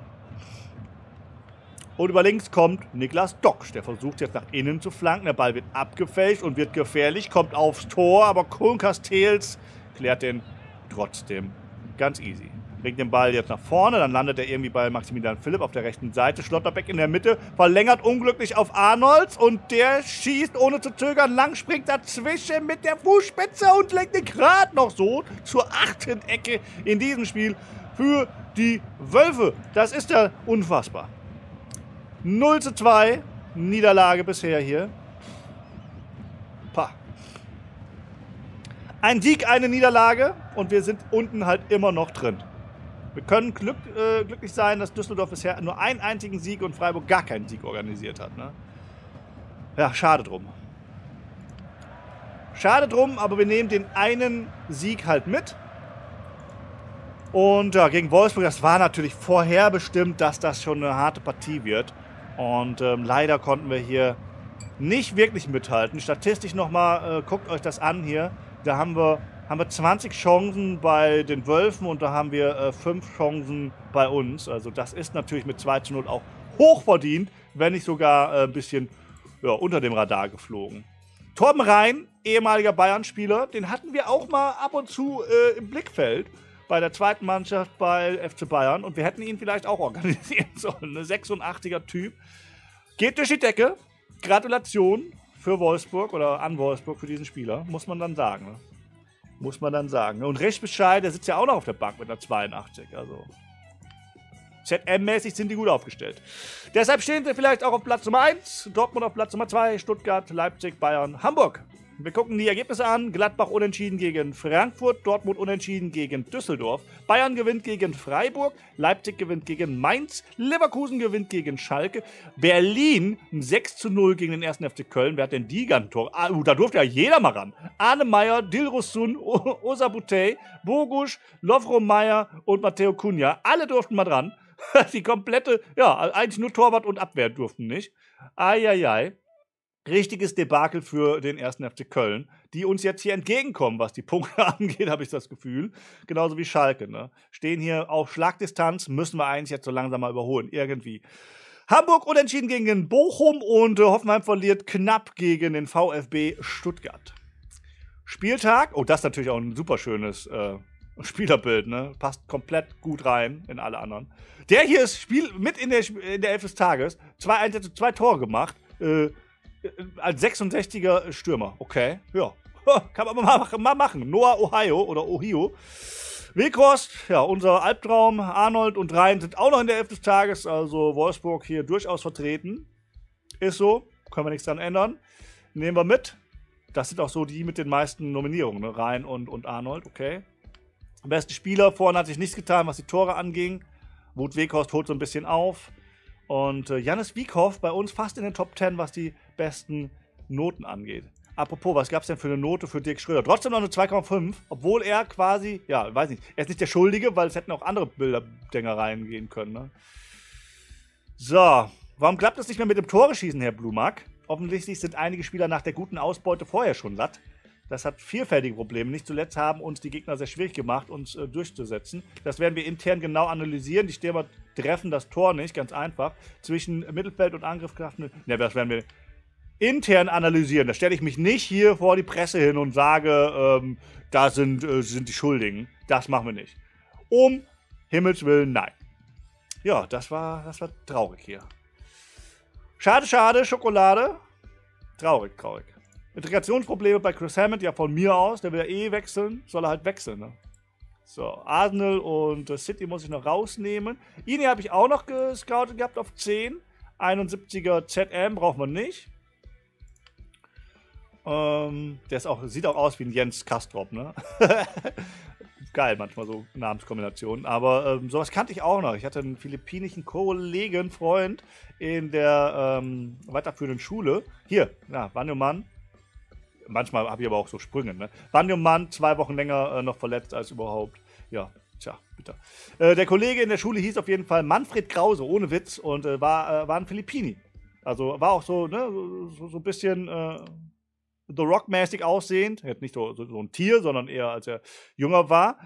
Und über links kommt Niklas Doksch. Der versucht jetzt nach innen zu flanken. Der Ball wird abgefälscht und wird gefährlich. Kommt aufs Tor, aber Castells klärt den trotzdem ganz easy. Bringt den Ball jetzt nach vorne, dann landet er irgendwie bei Maximilian Philipp auf der rechten Seite. Schlotterbeck in der Mitte, verlängert unglücklich auf Arnolds und der schießt ohne zu zögern lang, springt dazwischen mit der Fußspitze und legt den gerade noch so zur 8. Ecke in diesem Spiel für die Wölfe. Das ist ja unfassbar. 0:2 Niederlage bisher hier. Pah. Ein Sieg, eine Niederlage und wir sind unten halt immer noch drin. Wir können glücklich sein, dass Düsseldorf bisher nur einen einzigen Sieg und Freiburg gar keinen Sieg organisiert hat. Ne? Ja, schade drum. Schade drum, aber wir nehmen den einen Sieg halt mit. Und ja, gegen Wolfsburg, das war natürlich vorherbestimmt, dass das schon eine harte Partie wird. Und leider konnten wir hier nicht wirklich mithalten. Statistisch nochmal, guckt euch das an hier. Da haben wir 20 Chancen bei den Wölfen und da haben wir 5 Chancen bei uns. Also das ist natürlich mit 2:0 auch hochverdient, wenn nicht sogar ein bisschen unter dem Radar geflogen. Torben Rhein, ehemaliger Bayern-Spieler, den hatten wir auch mal ab und zu im Blickfeld bei der zweiten Mannschaft bei FC Bayern und wir hätten ihn vielleicht auch organisieren sollen. Ein 86er Typ. Geht durch die Decke. Gratulation für Wolfsburg oder an Wolfsburg für diesen Spieler, muss man dann sagen. Ne? Muss man dann sagen. Und recht Bescheid, der sitzt ja auch noch auf der Bank mit einer 82. Also ZM-mäßig sind die gut aufgestellt. Deshalb stehen sie vielleicht auch auf Platz Nummer 1, Dortmund auf Platz Nummer 2, Stuttgart, Leipzig, Bayern, Hamburg. Wir gucken die Ergebnisse an. Gladbach unentschieden gegen Frankfurt, Dortmund unentschieden gegen Düsseldorf, Bayern gewinnt gegen Freiburg, Leipzig gewinnt gegen Mainz, Leverkusen gewinnt gegen Schalke, Berlin 6:0 gegen den 1. FC Köln. Wer hat denn die Gantor? Da durfte ja jeder mal ran. Arne Meyer, Dilrosun, Osa Butey, Bogusch, Lovro Meyer und Matteo Cunha. Alle durften mal dran. Die komplette, eigentlich nur Torwart und Abwehr durften nicht. Eieiei. Richtiges Debakel für den 1. FC Köln, die uns jetzt hier entgegenkommen, was die Punkte angeht, habe ich das Gefühl. Genauso wie Schalke. Ne? Stehen hier auf Schlagdistanz, müssen wir eigentlich jetzt so langsam mal überholen, irgendwie. Hamburg unentschieden gegen Bochum und Hoffenheim verliert knapp gegen den VfB Stuttgart. Spieltag, das ist natürlich auch ein super schönes Spielerbild, ne? Passt komplett gut rein in alle anderen. Der hier ist mit in der Elf des Tages, 2 Einsätze, 2 Tore gemacht, als 66er Stürmer. Okay, ja. Kann man mal machen. Noah Ohio. Weghorst, unser Albtraum. Arnold und Rhein sind auch noch in der Elf des Tages. Also Wolfsburg hier durchaus vertreten. Ist so. Können wir nichts dran ändern. Nehmen wir mit. Das sind auch so die mit den meisten Nominierungen. Ne? Rhein und Arnold. Okay. Beste Spieler. Vorne hat sich nichts getan, was die Tore anging. Wout Weghorst holt so ein bisschen auf. Und Jannis Wiekhoff bei uns fast in den Top 10, was die besten Noten angeht. Apropos, was gab es denn für eine Note für Dirk Schröder? Trotzdem noch eine 2,5, obwohl er quasi, weiß nicht, er ist nicht der Schuldige, weil es hätten auch andere Bilderdengereien gehen können. Ne? So, warum klappt es nicht mehr mit dem Tore-Schießen, Herr Blumack? Offensichtlich sind einige Spieler nach der guten Ausbeute vorher schon satt. Das hat vielfältige Probleme. Nicht zuletzt haben uns die Gegner sehr schwierig gemacht, uns durchzusetzen. Das werden wir intern genau analysieren. Die Stürmer treffen das Tor nicht, ganz einfach. Zwischen Mittelfeld und Angriffskraft. Das werden wir intern analysieren. Da stelle ich mich nicht hier vor die Presse hin und sage, da sind die Schuldigen. Das machen wir nicht. Um Himmels Willen, nein. Ja, das war traurig hier. Schade, Schokolade. Traurig. Integrationsprobleme bei Chris Hammond, von mir aus. Der will ja wechseln. Soll er halt wechseln, ne? So, Arsenal und City muss ich noch rausnehmen. Ihn habe ich auch noch gescoutet gehabt auf 10. 71er ZM braucht man nicht. Der sieht auch aus wie ein Jens Kastrop, ne? Geil, manchmal so Namenskombinationen. Aber sowas kannte ich auch noch. Ich hatte einen philippinischen Kollegen, Freund in der weiterführenden Schule. Hier, Wanyoman. Manchmal habe ich aber auch so Sprünge, ne? Wanyoman 2 Wochen länger noch verletzt als überhaupt. Ja, bitter. Der Kollege in der Schule hieß auf jeden Fall Manfred Krause, ohne Witz, und war ein Philippini. Also war auch so, ne, so ein bisschen The Rock-mäßig aussehend. Er hat nicht so ein Tier, sondern eher als er jünger war.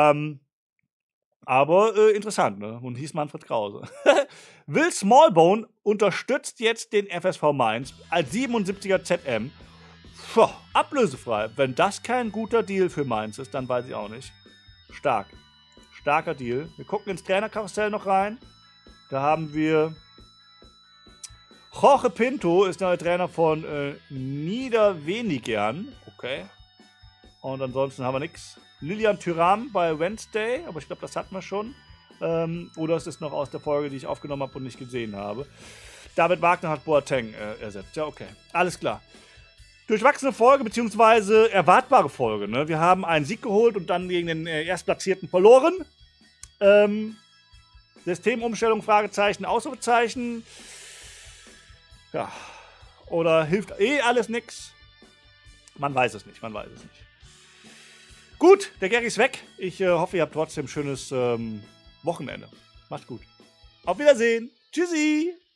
Aber interessant, ne? Und hieß Manfred Krause. Will Smallbone unterstützt jetzt den FSV Mainz als 77er ZM. Ablösefrei. Wenn das kein guter Deal für Mainz ist, dann weiß ich auch nicht. Starker Deal. Wir gucken ins Trainerkarussell noch rein. Da haben wir Jorge Pinto, ist der Trainer von Niederwenigern. Okay. Und ansonsten haben wir nichts. Lilian Thuram bei Wednesday, aber ich glaube, das hatten wir schon. Oder es ist noch aus der Folge, die ich aufgenommen habe und nicht gesehen habe. David Wagner hat Boateng ersetzt. Ja, okay. Alles klar. Durchwachsene Folge, beziehungsweise erwartbare Folge. Ne? Wir haben einen Sieg geholt und dann gegen den Erstplatzierten verloren. Systemumstellung, Fragezeichen, Ausrufezeichen. Ja. Oder hilft alles nix? Man weiß es nicht, Gut, der Gary ist weg. Ich hoffe, ihr habt trotzdem ein schönes Wochenende. Macht's gut. Auf Wiedersehen. Tschüssi.